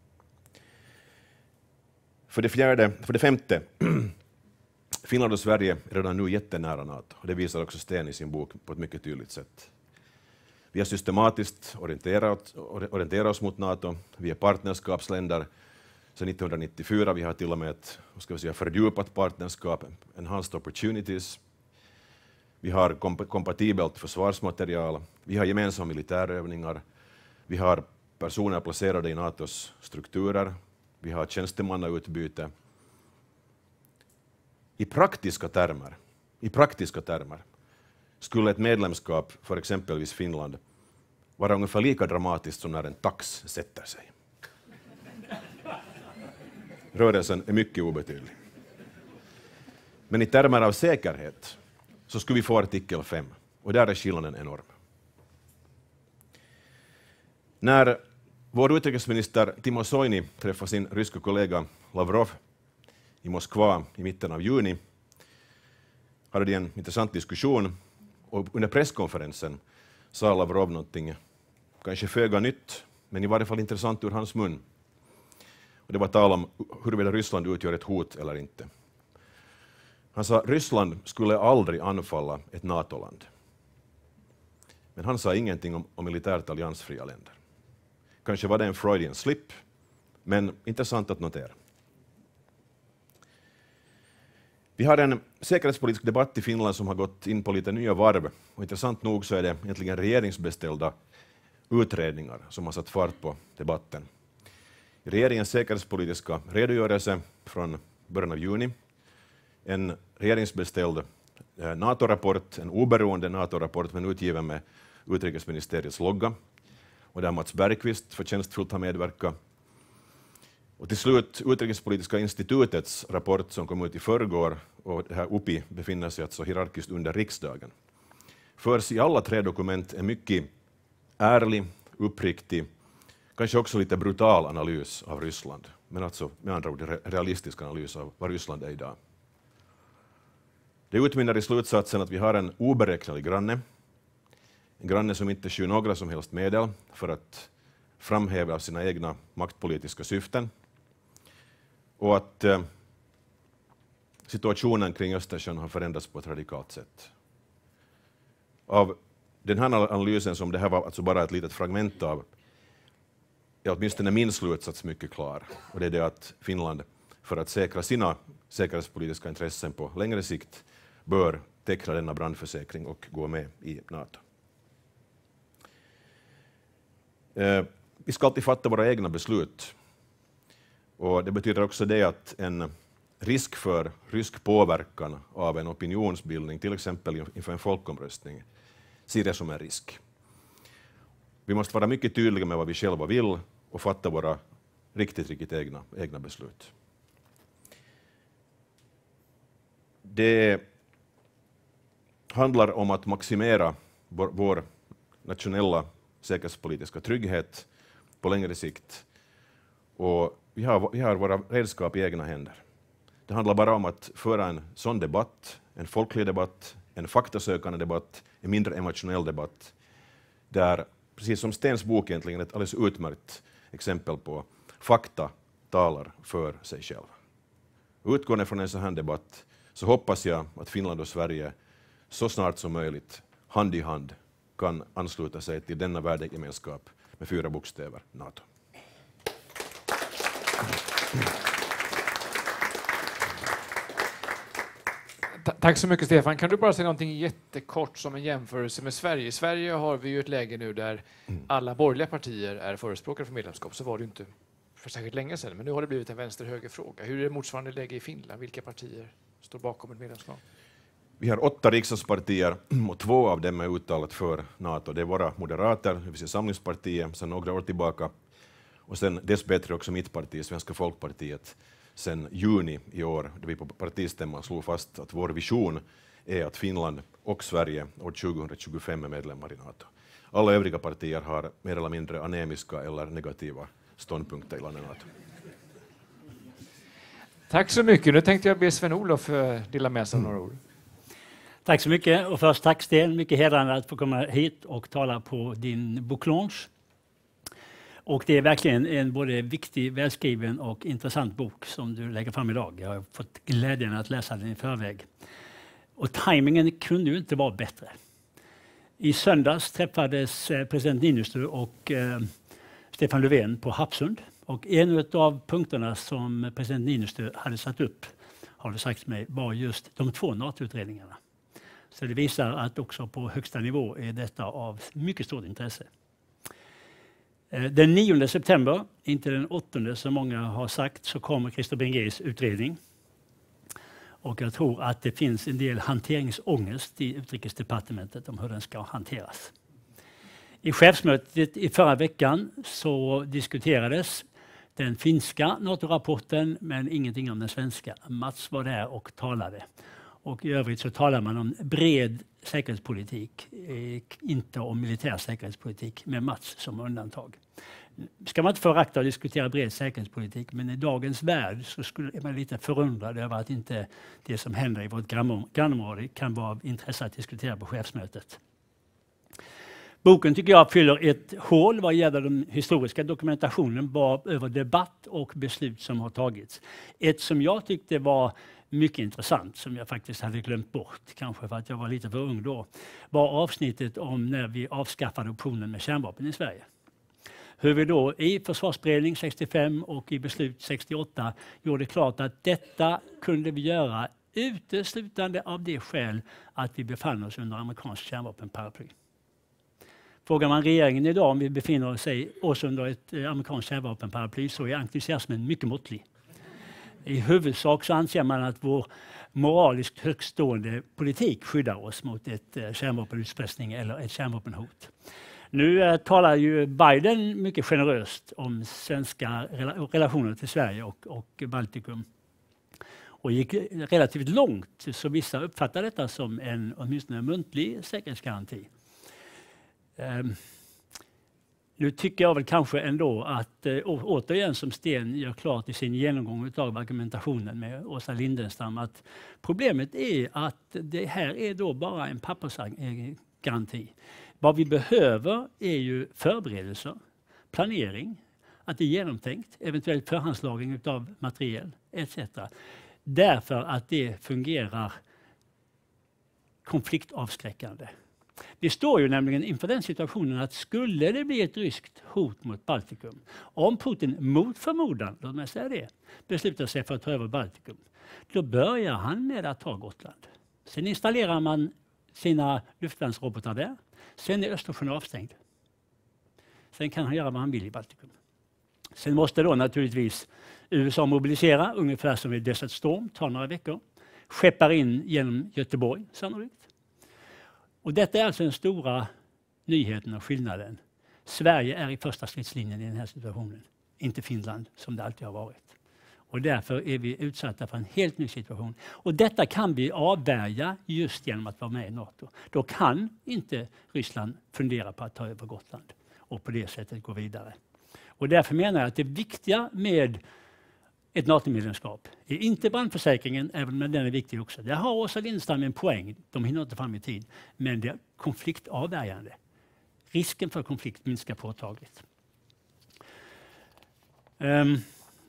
För det fjärde, för det femte, Finland och Sverige är redan nu jättenära NATO. Det visar också Sten i sin bok på ett mycket tydligt sätt. Vi har systematiskt orienterat, orienterat oss mot NATO. Vi är partnerskapsländer sedan nittonhundranittiofyra. Vi har till och med ett ska vi säga, fördjupat partnerskap, enhanced opportunities. Vi har komp- kompatibelt försvarsmaterial. Vi har gemensamma militärövningar. Vi har personer placerade i NATOs strukturer. Vi har tjänstemannautbyte. I praktiska termer, i praktiska termer skulle ett medlemskap för exempelvis Finland vara ungefär lika dramatiskt som när en tax sätter sig. Rörelsen är mycket obetydlig. Men i termer av säkerhet så skulle vi få artikel fem, och där är skillnaden enorm. När vår utrikesminister Timo Soini träffade sin ryska kollega Lavrov i Moskva i mitten av juni hade de en intressant diskussion, och under presskonferensen sa Lavrov någonting kanske föga nytt, men i varje fall intressant ur hans mun. Och det var tal om huruvida Ryssland utgör ett hot eller inte. Han sa att Ryssland skulle aldrig anfalla ett NATO-land. Men han sa ingenting om, om militärt alliansfria länder. Kanske var det en Freudian slip, men intressant att notera. Vi har en säkerhetspolitisk debatt i Finland som har gått in på lite nya varv. Och intressant nog så är det egentligen regeringsbeställda utredningar som har satt fart på debatten. I regeringens säkerhetspolitiska redogörelse från början av juni, en regeringsbeställd NATO-rapport, en oberoende NATO-rapport men utgiven med utrikesministeriets logga, och där Mats Bergqvist förtjänstfullt har medverkat. Och till slut Utrikespolitiska institutets rapport som kom ut i förrgår, och det här U P I befinner sig alltså hierarkiskt under riksdagen. Förs i alla tre dokument en mycket ärlig, uppriktig, kanske också lite brutal analys av Ryssland, men alltså med andra ord realistisk analys av vad Ryssland är idag. Det utmynnar i slutsatsen att vi har en oberäknelig granne, en granne som inte skyr några som helst medel för att framhäva sina egna maktpolitiska syften, och att eh, situationen kring Östersjön har förändrats på ett radikalt sätt. Av den här analysen, som det här var alltså bara ett litet fragment av, är åtminstone min slutsats mycket klar, och det är det att Finland, för att säkra sina säkerhetspolitiska intressen på längre sikt, bör teckna denna brandförsäkring och gå med i NATO. Eh, vi ska alltid fatta våra egna beslut, och det betyder också det att en risk för rysk påverkan av en opinionsbildning, till exempel inför en folkomröstning, ser det som en risk. Vi måste vara mycket tydliga med vad vi själva vill och fatta våra riktigt, riktigt egna, egna beslut. Det handlar om att maximera vår, vår nationella säkerhetspolitiska trygghet på längre sikt, och vi har, vi har våra redskap i egna händer. Det handlar bara om att föra en sån debatt, en folklig debatt, en faktasökande debatt, en mindre emotionell debatt, där, precis som Stens bok egentligen, ett alldeles utmärkt exempel på, fakta talar för sig själv. Utgående från en sån här debatt så hoppas jag att Finland och Sverige så snart som möjligt, hand i hand, kan ansluta sig till denna värdegemenskap med fyra bokstäver, NATO. Tack så mycket, Stefan. Kan du bara säga någonting jättekort som en jämförelse med Sverige? I Sverige har vi ju ett läge nu där alla borgerliga partier är förespråkare för medlemskap. Så var det inte för särskilt länge sedan, men nu har det blivit en vänster-höger-fråga. Hur är det motsvarande läge i Finland? Vilka partier står bakom ett medlemskap? Vi har åtta riksdagspartier och två av dem är uttalat för NATO. Det är våra moderater, det vill säga Samlingspartiet, sedan några år tillbaka. Och sen dessbättre också mitt parti, Svenska folkpartiet, sedan juni i år, då vi på partistämman slog fast att vår vision är att Finland och Sverige år tjugohundratjugofem är medlemmar i NATO. alla övriga partier har mer eller mindre anemiska eller negativa ståndpunkter i landet NATO. Tack så mycket. Nu tänkte jag be Sven-Olof dela med sig av några ord. Tack så mycket. Och först tack Sten. Mycket hedrande att få komma hit och tala på din boklaunch. Och det är verkligen en både viktig, välskriven och intressant bok som du lägger fram idag. Jag har fått glädjen att läsa den i förväg. Och tajmingen kunde ju inte vara bättre. I söndags träffades president Niinistö och eh, Stefan Löfven på Harpsund. Och en av punkterna som president Niinistö hade satt upp, har det sagts mig, var just de två NATO-utredningarna. Så det visar att också på högsta nivå är detta av mycket stort intresse. Den nionde september, inte den åttonde som många har sagt, så kommer Christer Bringéus utredning. Och jag tror att det finns en del hanteringsångest i utrikesdepartementet om hur den ska hanteras. I chefsmötet i förra veckan så diskuterades den finska NATO-rapporten men ingenting om den svenska. Mats var där och talade. Och i övrigt så talar man om bred säkerhetspolitik, inte om militär säkerhetspolitik med Mats som undantag. Ska man inte förakta att diskutera bred säkerhetspolitik, men i dagens värld så skulle är man lite förundrad över att inte det som händer i vårt grannområde kan vara av intresse att diskutera på chefsmötet. Boken tycker jag fyller ett hål vad gäller den historiska dokumentationen bara över debatt och beslut som har tagits. Ett som jag tyckte var mycket intressant, som jag faktiskt hade glömt bort, kanske för att jag var lite för ung då, var avsnittet om när vi avskaffade optionen med kärnvapen i Sverige. Hur vi då i försvarsberedning sextiofem och i beslut sextioåtta gjorde klart att detta kunde vi göra uteslutande av det skäl att vi befann oss under amerikansk kärnvapenparaply. Frågar man regeringen idag om vi befinner oss, oss under ett amerikanskt kärnvapenparaply så är entusiasmen mycket måttlig. I huvudsak så anser man att vår moraliskt högstående politik skyddar oss mot ett kärnvapenutpressning eller ett kärnvapenhot. Nu eh, talar ju Biden mycket generöst om svenska rela- relationer till Sverige och, och Baltikum. Och gick relativt långt, så vissa uppfattar detta som en åtminstone muntlig säkerhetsgaranti. Um, nu tycker jag väl kanske ändå att äh, återigen som Sten gör klart i sin genomgång av argumentationen med Åsa Lindenstam att problemet är att det här är då bara en pappersgaranti. Vad vi behöver är ju förberedelser, planering, att det är genomtänkt, eventuellt förhandslagring av materiel et cetera. Därför att det fungerar konfliktavskräckande. Vi står ju nämligen inför den situationen att skulle det bli ett ryskt hot mot Baltikum, om Putin mot förmodan, låt mig säga det, beslutar sig för att ta över Baltikum, då börjar han med att ta Gotland. Sen installerar man sina luftvärnsrobotar där, sen är Östersjön avstängd. Sen kan han göra vad han vill i Baltikum. Sen måste då naturligtvis U S A mobilisera, ungefär som i Desert Storm, tar några veckor, skeppar in genom Göteborg sannolikt. Och detta är alltså den stora nyheten och skillnaden. Sverige är i första stridslinjen i den här situationen, inte Finland som det alltid har varit. Och därför är vi utsatta för en helt ny situation. Och detta kan vi avvärja just genom att vara med i NATO. Då kan inte Ryssland fundera på att ta över Gotland och på det sättet gå vidare. Och därför menar jag att det viktiga med ett NATO-medlemskap är inte brandförsäkringen, även om den är viktig också. Där har Åsa Lindenstam en poäng, de hinner inte fram i tid, men det är konfliktavvärjande. Risken för konflikt minskar påtagligt. Um,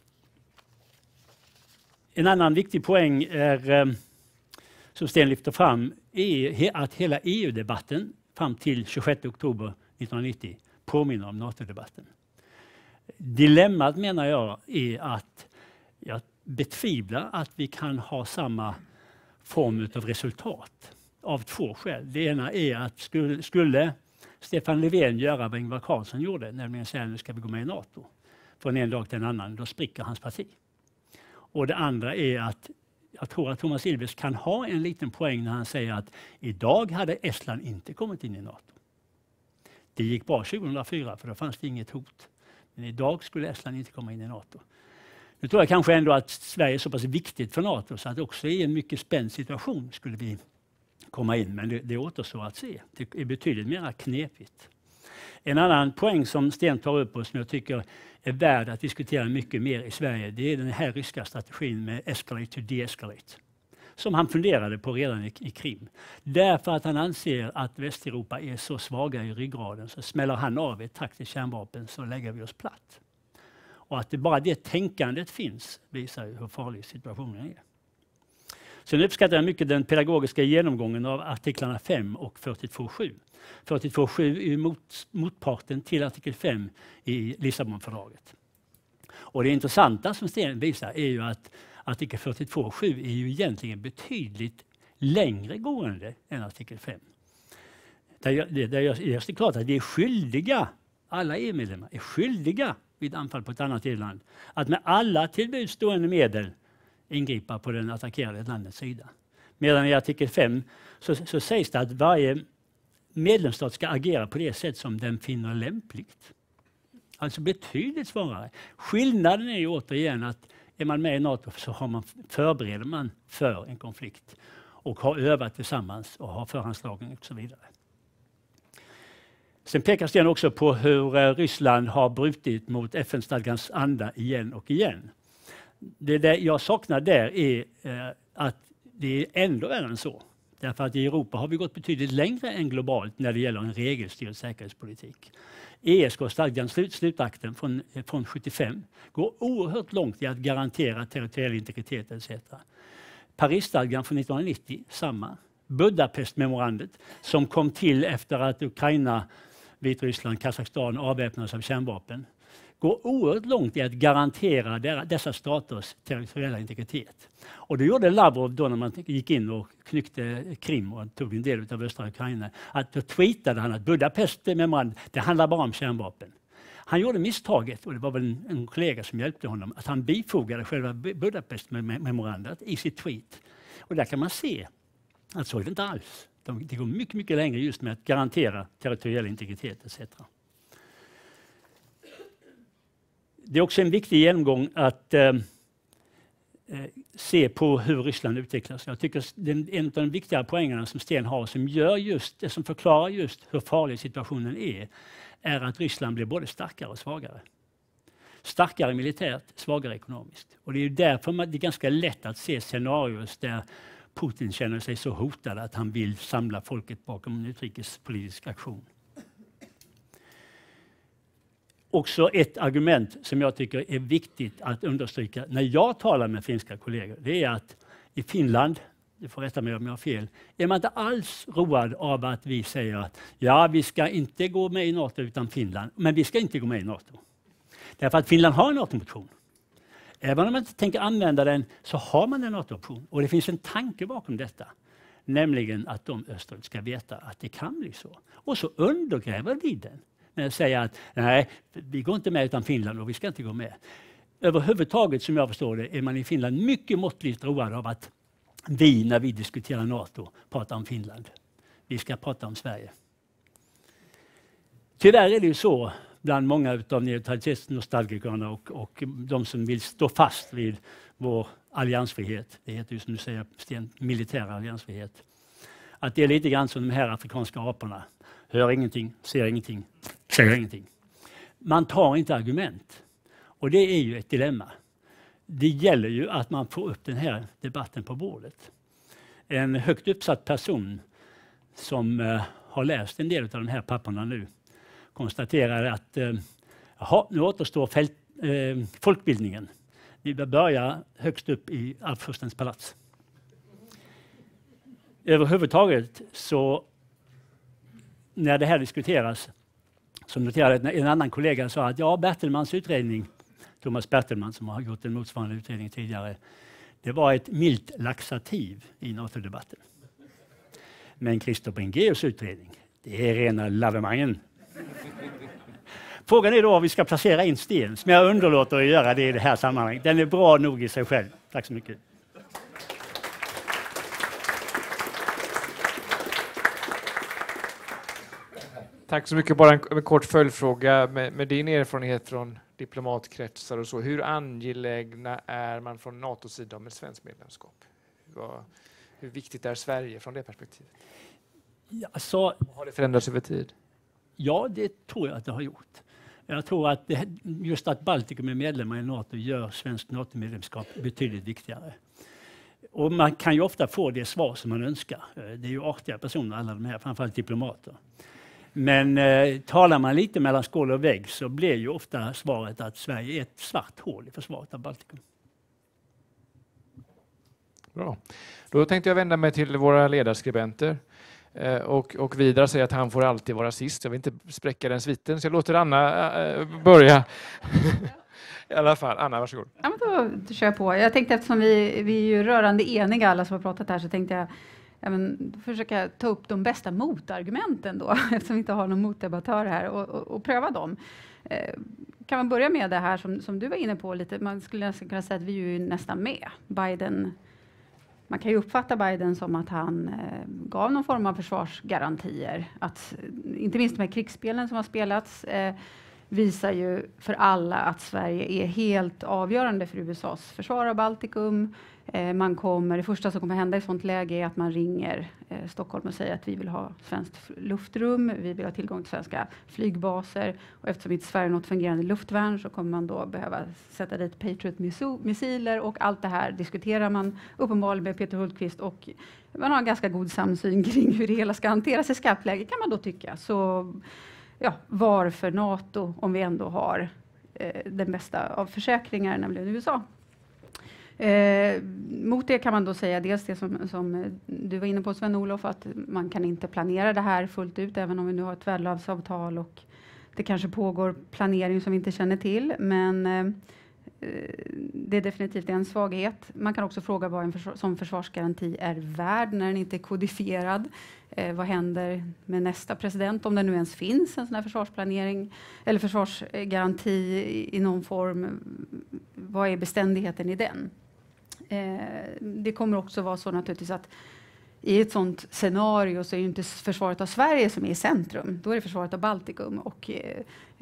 en annan viktig poäng är, um, som Sten lyfter fram, är att hela E U-debatten fram till tjugosjätte oktober nittonhundranittio påminner om NATO-debatten. Dilemmat menar jag är att jag betvivlar att vi kan ha samma form av resultat av två skäl. Det ena är att skulle, skulle Stefan Löfven göra vad Ingvar Carlsson gjorde, nämligen säga nu ska vi gå med i NATO från en dag till en annan, då spricker hans parti. Och det andra är att jag tror att Thomas Ilves kan ha en liten poäng när han säger att idag hade Estland inte kommit in i NATO. Det gick bra tjugohundrafyra för då fanns det inget hot. Men idag skulle Estland inte komma in i NATO. Nu tror jag kanske ändå att Sverige är så pass viktigt för NATO så att också i en mycket spänd situation skulle vi komma in. Men det, det återstår att se. Det är betydligt mer knepigt. En annan poäng som Sten tar upp och som jag tycker är värd att diskutera mycket mer i Sverige, det är den här ryska strategin med escalate to de-escalate. Som han funderade på redan i, i Krim. Därför att han anser att Västeuropa är så svaga i ryggraden, så smäller han av ett taktiskt kärnvapen så lägger vi oss platt. Och att det bara det tänkandet finns visar ju hur farlig situationen är. Sen uppskattar jag mycket den pedagogiska genomgången av artiklarna fem och fyrtiotvå sju. fyrtiotvå sju är mot, motparten till artikel fem i Lissabonfördraget. Och det intressanta som Sten visar är ju att artikel fyrtiotvå sju är ju egentligen betydligt längre gående än artikel fem. Där, det, där görs det klart att vi är skyldiga, alla E U-medlemmar är skyldiga vid anfall på ett annat E U-land, att med alla tillbudstående medel ingripa på den attackerade landets sida. Medan i artikel fem så, så sägs det att varje medlemsstat ska agera på det sätt som den finner lämpligt. Alltså betydligt svårare. Skillnaden är ju återigen att är man med i NATO så har man, förbereder man för en konflikt och har övat tillsammans och har förhandslagning och så vidare. Sen pekar Sten också på hur Ryssland har brutit mot F N-stadgans anda igen och igen. Det där jag saknar där är eh, att det är ändå värre än så. Därför att i Europa har vi gått betydligt längre än globalt när det gäller en regelstyrd säkerhetspolitik. E S K-stadgan, slut, slutakten från, från sjuttiofem, går oerhört långt i att garantera territoriell integritet et cetera. Parisstadgan från nittonhundranittio, samma. Budapestmemorandet som kom till efter att Ukraina, Vitryssland, Kazakstan avväpnades av kärnvapen, går oerhört långt i att garantera dessa staters territoriella integritet. Och det gjorde Lavrov då när man gick in och knyckte Krim och tog en del av östra Ukraina. Att då tweetade han att Budapest-memorandet, det handlar bara om kärnvapen. Han gjorde misstaget, och det var väl en, en kollega som hjälpte honom, att han bifogade själva Budapest-memorandet i sitt tweet. Och där kan man se att så är det inte alls. De, det går mycket, mycket längre just med att garantera territoriell integritet et cetera. Det är också en viktig genomgång att eh, se på hur Ryssland utvecklas. Jag tycker den, en av de viktiga poängerna som Sten har, som gör just det som förklarar just hur farlig situationen är, är att Ryssland blir både starkare och svagare. Starkare militärt, svagare ekonomiskt. Och det är därför man, det är ganska lätt att se scenarier där Putin känner sig så hotad att han vill samla folket bakom en utrikespolitisk aktion. Också ett argument som jag tycker är viktigt att understryka när jag talar med finska kollegor, det är att i Finland, du får rätta mig om jag har fel, är man inte alls road av att vi säger att ja, vi ska inte gå med i NATO utan Finland, men vi ska inte gå med i NATO. Därför att Finland har en NATO-option. Även om man inte tänker använda den så har man en NATO-option. Och det finns en tanke bakom detta. Nämligen att de österut ska veta att det kan bli så. Och så undergräver vi den. När jag säger att nej, vi går inte med utan Finland och vi ska inte gå med. Överhuvudtaget som jag förstår det är man i Finland mycket måttligt road av att vi när vi diskuterar NATO pratar om Finland. Vi ska prata om Sverige. Tyvärr är det ju så bland många av neutralitetsnostalgikerna och, och de som vill stå fast vid vår alliansfrihet, det heter ju som du säger Sten, militär alliansfrihet, att det är lite grann som de här afrikanska aporna. Hör ingenting, ser ingenting, säger ingenting. Man tar inte argument. Och det är ju ett dilemma. Det gäller ju att man får upp den här debatten på bordet. En högt uppsatt person som uh, har läst en del av de här papperna nu konstaterar att uh, jaha, nu återstår fält, uh, folkbildningen. Vi bör börja högst upp i Arvfurstens palats. Överhuvudtaget så när det här diskuteras så noterade en annan kollega sa att ja, Bertelmans utredning, Thomas Bertelman som har gjort en motsvarande utredning tidigare, det var ett milt laxativ i NATO-debatten. Men Christer Bringeus utredning, det är rena lavemangen. Frågan är då om vi ska placera in Sten, som jag underlåter att göra det i det här sammanhanget. Den är bra nog i sig själv. Tack så mycket. Tack så mycket. Bara en, en kort följdfråga med, med din erfarenhet från diplomatkretsar och så. Hur angelägna är man från NATOs sida om ett svenskt medlemskap? Hur, hur viktigt är Sverige från det perspektivet? Ja, så, har det förändrats över tid? Ja, det tror jag att det har gjort. Jag tror att det, just att Baltikum är medlemmar i NATO gör svensk NATO-medlemskap betydligt viktigare. Och man kan ju ofta få det svar som man önskar. Det är ju artiga personer, alla de här, framförallt diplomater. Men eh, talar man lite mellan skål och vägg så blir ju ofta svaret att Sverige är ett svart hål i försvaret av Baltikum. Bra. Då tänkte jag vända mig till våra ledarskribenter. Eh, och, och Vidar säger att han får alltid vara sist. Jag vill inte spräcka den sviten, så jag låter Anna eh, börja. I alla fall. Anna, varsågod. Ja, men då, då kör jag på. Jag tänkte, eftersom vi, vi är ju rörande eniga alla som har pratat här, så tänkte jag även försöka ta upp de bästa motargumenten då, eftersom vi inte har någon motdebattör här, och, och, och pröva dem. Eh, kan man börja med det här som, som du var inne på lite? Man skulle nästan kunna säga att vi är ju nästan med. Biden, man kan ju uppfatta Biden som att han eh, gav någon form av försvarsgarantier. Att, inte minst de här krigsspelen som har spelats eh, visar ju för alla att Sverige är helt avgörande för U S A:s försvar av Baltikum. Eh, man kommer, det första som kommer hända i sånt läge är att man ringer eh, Stockholm och säger att vi vill ha svenskt luftrum, vi vill ha tillgång till svenska flygbaser. Och eftersom inte Sverige har något fungerande luftvärn så kommer man då behöva sätta dit Patriot-missiler, och allt det här diskuterar man uppenbarligen med Peter Hultqvist, och man har en ganska god samsyn kring hur det hela ska hanteras i skarpt läge, kan man då tycka. Så ja, varför NATO om vi ändå har eh, den bästa av försäkringar, nämligen U S A? Eh, mot det kan man då säga dels det som, som du var inne på, Sven-Olof, att man kan inte planera det här fullt ut, även om vi nu har ett värdlandsavtal och det kanske pågår planering som vi inte känner till. Men eh, det är definitivt en svaghet. Man kan också fråga vad en försvar, som försvarsgaranti är värd när den inte är kodifierad. Eh, vad händer med nästa president, om det nu ens finns en sån här försvarsplanering eller försvarsgaranti i, i någon form? Vad är beständigheten i den? Eh, det kommer också vara så naturligtvis att i ett sånt scenario så är ju inte försvaret av Sverige som är i centrum. Då är det försvaret av Baltikum, och eh,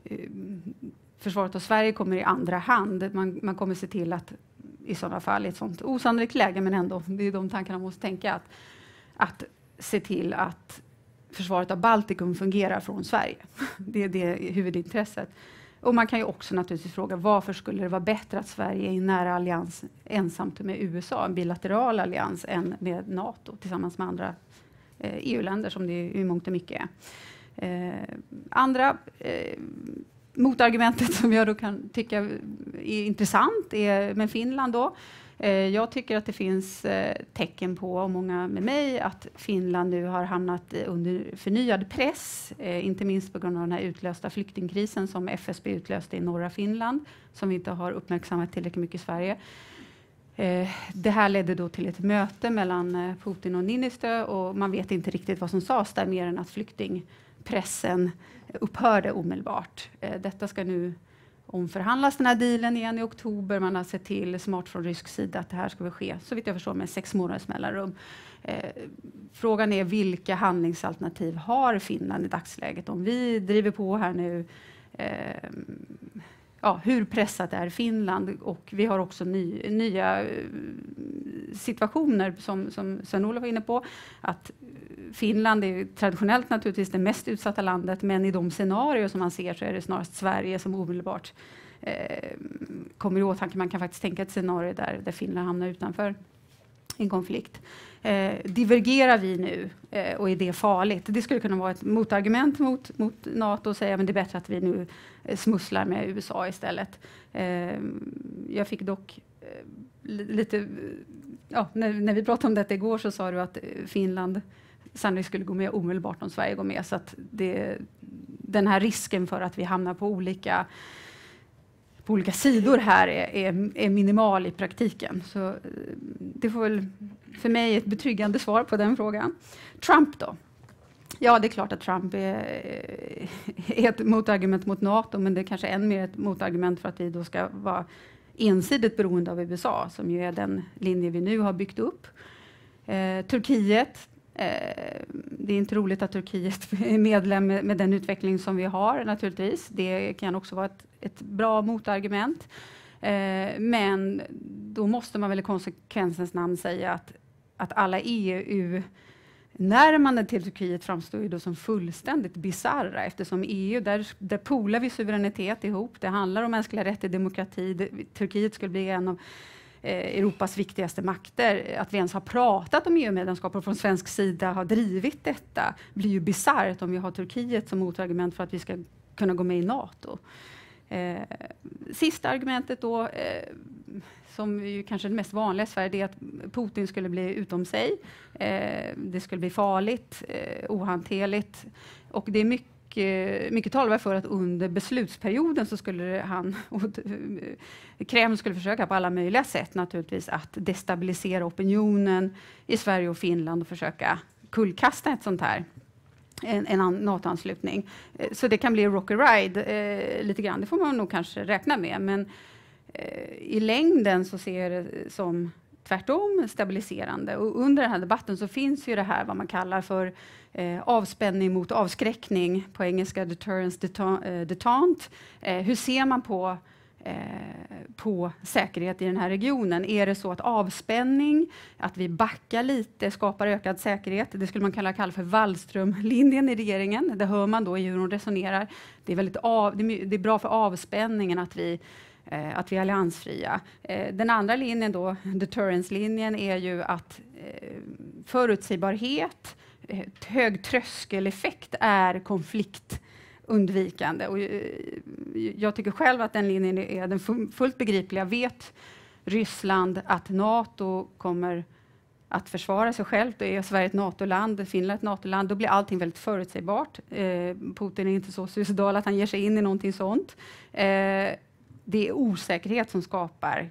försvaret av Sverige kommer i andra hand. Man, man kommer se till att i sådana fall i ett sånt osannolikt läge, men ändå, det är de tankarna man måste tänka, att, att se till att försvaret av Baltikum fungerar från Sverige. Det är det huvudintresset. Och man kan ju också naturligtvis fråga, varför skulle det vara bättre att Sverige är i nära allians ensamt med U S A, en bilateral allians, än med NATO tillsammans med andra eh, E U-länder som det i mångt och mycket är. Eh, andra eh, motargumentet som jag då kan tycka är intressant är med Finland då. Eh, jag tycker att det finns eh, tecken på, och många med mig, att Finland nu har hamnat under förnyad press, eh, inte minst på grund av den här utlösta flyktingkrisen som F S B utlöste i norra Finland, som vi inte har uppmärksammat tillräckligt mycket i Sverige. Eh, det här ledde då till ett möte mellan eh, Putin och Niinistö, och man vet inte riktigt vad som sades där, mer än att flyktingpressen upphörde omedelbart. Eh, detta ska nu omförhandlas, den här dealen igen i oktober. Man har sett till, smart från rysk sida, att det här ska väl ske, så vitt jag förstår, med sex månaders mellanrum. Eh, frågan är, vilka handlingsalternativ har Finland i dagsläget? Om vi driver på här nu, eh, ja, hur pressat är Finland? Och vi har också ny, nya eh, situationer som, som Sven-Olof var inne på, att Finland är traditionellt naturligtvis det mest utsatta landet, men i de scenarier som man ser så är det snarast Sverige som omedelbart eh, kommer i åtanke. Man kan faktiskt tänka ett scenario där, där Finland hamnar utanför en konflikt. Eh, divergerar vi nu eh, och är det farligt? Det skulle kunna vara ett motargument mot, mot NATO och säga att det är bättre att vi nu eh, smusslar med U S A istället. Eh, jag fick dock eh, lite, ja, när, när vi pratade om detta igår så sa du att Finland sannolikt skulle gå med omedelbart om Sverige går med. Så att det, den här risken för att vi hamnar på olika, på olika sidor här är, är, är minimal i praktiken. Så det får väl för mig ett betryggande svar på den frågan. Trump då? Ja, det är klart att Trump är, är ett motargument mot NATO, men det är kanske än mer ett motargument för att vi då ska vara ensidigt beroende av U S A, som ju är den linje vi nu har byggt upp. Eh, Turkiet. Eh, det är inte roligt att Turkiet är medlem med, med den utveckling som vi har naturligtvis. Det kan också vara ett, ett bra motargument. Eh, men då måste man väl i konsekvensens namn säga att, att alla E U närmandet till Turkiet framstår ju då som fullständigt bizarra, eftersom E U, där, där polar vi suveränitet ihop. Det handlar om mänskliga rättigheter, demokrati. Det, Turkiet skulle bli en av eh, Europas viktigaste makter. Att vi ens har pratat om E U-medlemskap och från svensk sida har drivit detta blir ju bizarrt om vi har Turkiet som motargument för att vi ska kunna gå med i NATO. Eh, sista argumentet då, eh, som är ju kanske det mest vanliga i Sverige, det är att Putin skulle bli utom sig. Eh, det skulle bli farligt, eh, ohanterligt. Och det är mycket, mycket talar för att under beslutsperioden så skulle han, och Kreml skulle försöka på alla möjliga sätt naturligtvis att destabilisera opinionen i Sverige och Finland och försöka kullkasta ett sånt här en, en NATO-anslutning. Eh, så det kan bli rocky ride eh, lite grann, det får man nog kanske räkna med. Men i längden så ser det som tvärtom stabiliserande. Och under den här debatten så finns ju det här vad man kallar för eh, avspänning mot avskräckning, på engelska deterrence detente. Eh, hur ser man på, eh, på säkerhet i den här regionen? Är det så att avspänning, att vi backar lite, skapar ökad säkerhet? Det skulle man kalla, kalla för Wallströmlinjen i regeringen. Det hör man då i hur hon resonerar. Det är, väldigt av, det är, det är bra för avspänningen att vi Eh, att vi är alliansfria. Eh, den andra linjen då, deterrence-linjen, är ju att eh, förutsägbarhet, eh, hög tröskeleffekt är konfliktundvikande. Och, eh, jag tycker själv att den linjen är den fullt begripliga. Vet Ryssland att NATO kommer att försvara sig själv, då är Sverige ett NATO-land, Finland ett NATO-land, då blir allting väldigt förutsägbart. Eh, Putin är inte så suicidal att han ger sig in i någonting sånt. Eh, Det är osäkerhet som skapar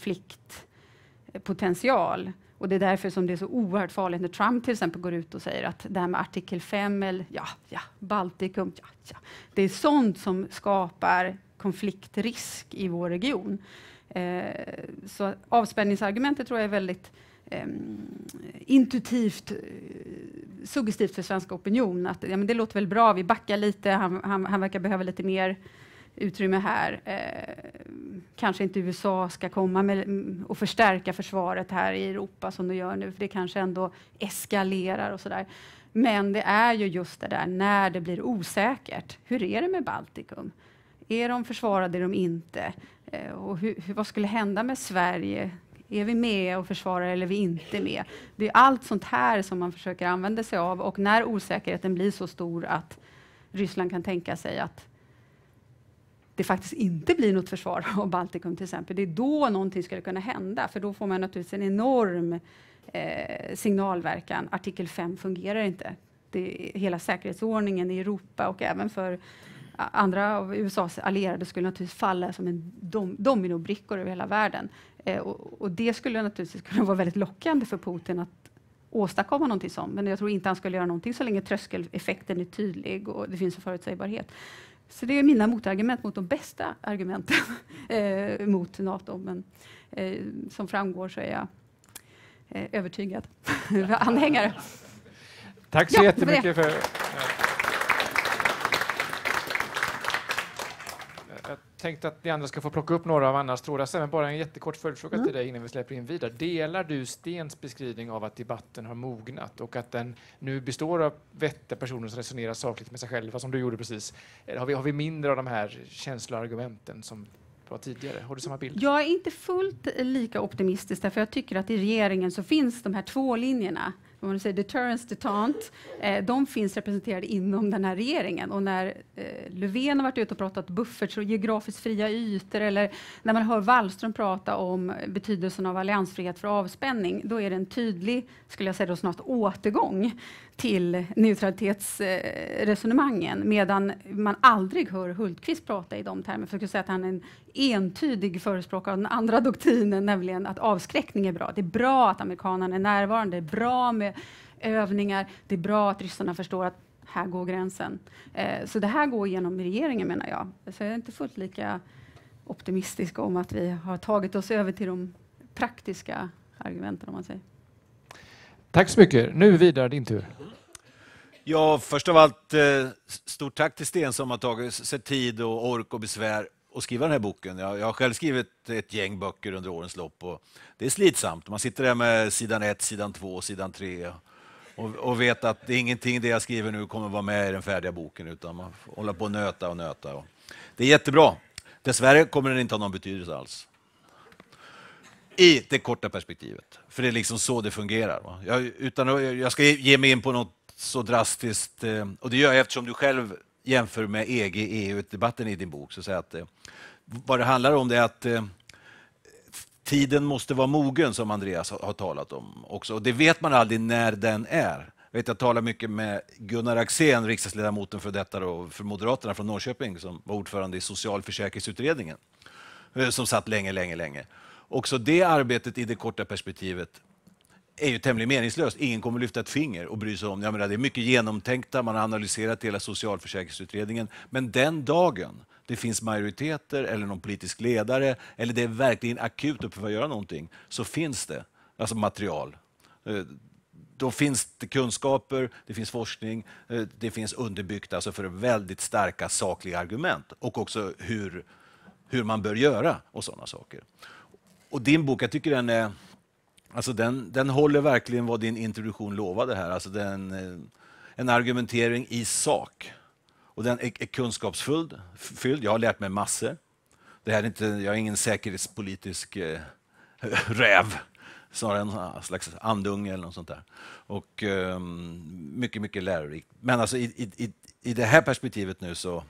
konfliktpotential. Och det är därför som det är så oerhört farligt när Trump till exempel går ut och säger att det här med artikel fem, eller ja, ja, Baltikum, ja, ja. Det är sånt som skapar konfliktrisk i vår region. Eh, så avspänningsargumentet tror jag är väldigt eh, intuitivt, eh, suggestivt för svenska opinion. Att, ja, men det låter väl bra, vi backar lite, han, han, han verkar behöva lite mer utrymme här. Eh, kanske inte U S A ska komma med och förstärka försvaret här i Europa som de gör nu, för det kanske ändå eskalerar och sådär. Men det är ju just det där när det blir osäkert. Hur är det med Baltikum? Är de försvarade, är de inte? Eh, och hur, hur, vad skulle hända med Sverige? Är vi med och försvarar eller är vi inte med? Det är allt sånt här som man försöker använda sig av, och när osäkerheten blir så stor att Ryssland kan tänka sig att det faktiskt inte blir något försvar av Baltikum till exempel, det är då någonting skulle kunna hända, för då får man naturligtvis en enorm eh, signalverkan. Artikel fem fungerar inte. Det är, hela säkerhetsordningen i Europa och även för andra av U S As allierade skulle naturligtvis falla som en dom, dominobrickor över hela världen. Eh, och, och det skulle naturligtvis kunna vara väldigt lockande för Putin att åstadkomma någonting sånt, men jag tror inte han skulle göra någonting så länge tröskeleffekten är tydlig och det finns en förutsägbarhet. Så det är mina motargument mot de bästa argumenten eh, mot NATO. Men eh, som framgår så är jag eh, övertygad anhängare. Tack så ja, jättemycket för... Jag tänkte att ni andra ska få plocka upp några av Annas trådar, men bara en jättekort följdfråga mm. till dig innan vi släpper in vidare. Delar du Stens beskrivning av att debatten har mognat och att den nu består av vettiga personer som resonerar sakligt med sig själva, som du gjorde precis? Har vi, har vi mindre av de här känsloargumenten som var tidigare? Har du samma bild? Jag är inte fullt lika optimistisk, därför jag tycker att i regeringen så finns de här två linjerna. Om man säger deterrence detente, eh, de finns representerade inom den här regeringen. Och när eh, Löfven har varit ute och pratat bufferts och geografiskt fria ytor, eller när man hör Wallström prata om betydelsen av alliansfrihet för avspänning, då är det en tydlig, skulle jag säga då snart, återgång till neutralitetsresonemangen, eh, medan man aldrig hör Hultqvist prata i de termer. För jag skulle säga att han är en entydig förespråkare av den andra doktrinen, nämligen att avskräckning är bra. Det är bra att amerikanerna är närvarande, det är bra med övningar, det är bra att ryssarna förstår att här går gränsen. Eh, så det här går igenom regeringen, menar jag. Så jag är inte fullt lika optimistisk om att vi har tagit oss över till de praktiska argumenten, om man säger. Tack så mycket. Nu vidare, din tur. Ja, först av allt, stort tack till Sten som har tagit sig tid och ork och besvär att skriva den här boken. Jag, jag har själv skrivit ett gäng böcker under årens lopp och det är slitsamt. Man sitter där med sidan ett, sidan två, sidan tre Och, och vet att det är ingenting det jag skriver nu kommer vara med i den färdiga boken, utan man får hålla på och nöta och nöta. Och det är jättebra. Dessvärre kommer den inte ha någon betydelse alls. I det korta perspektivet. För det är liksom så det fungerar. Va? Jag, utan att, jag ska ge mig in på något så drastiskt, eh, och det gör jag eftersom du själv jämför med E G E U-debatten i din bok. Så säger att, eh, vad det handlar om det är att eh, tiden måste vara mogen, som Andreas har, har talat om också. Och det vet man aldrig när den är. Jag vet, jag talar mycket med Gunnar Axén, riksdagsledamoten för detta då, för Moderaterna från Norrköping, som var ordförande i socialförsäkringsutredningen, eh, som satt länge, länge, länge. Också det arbetet i det korta perspektivet är ju tämligen meningslöst. Ingen kommer lyfta ett finger och bry sig om. Jag menar, det är mycket genomtänkta, man har analyserat hela socialförsäkringsutredningen. Men den dagen det finns majoriteter eller någon politisk ledare eller det är verkligen akut upp för att göra någonting, så finns det alltså material. Då finns det kunskaper, det finns forskning, det finns underbyggt alltså för väldigt starka sakliga argument och också hur, hur man bör göra och sådana saker. Och din bok, jag tycker den är, alltså den, den håller verkligen vad din introduktion lovade här. Alltså den, en argumentering i sak. Och den är, är kunskapsfylld. Fylld. Jag har lärt mig massor. Det här är inte, jag är ingen säkerhetspolitisk eh, räv. Snarare en slags andunge eller något sånt där. Och eh, mycket, mycket lärorikt. Men alltså i, i, i det här perspektivet nu så,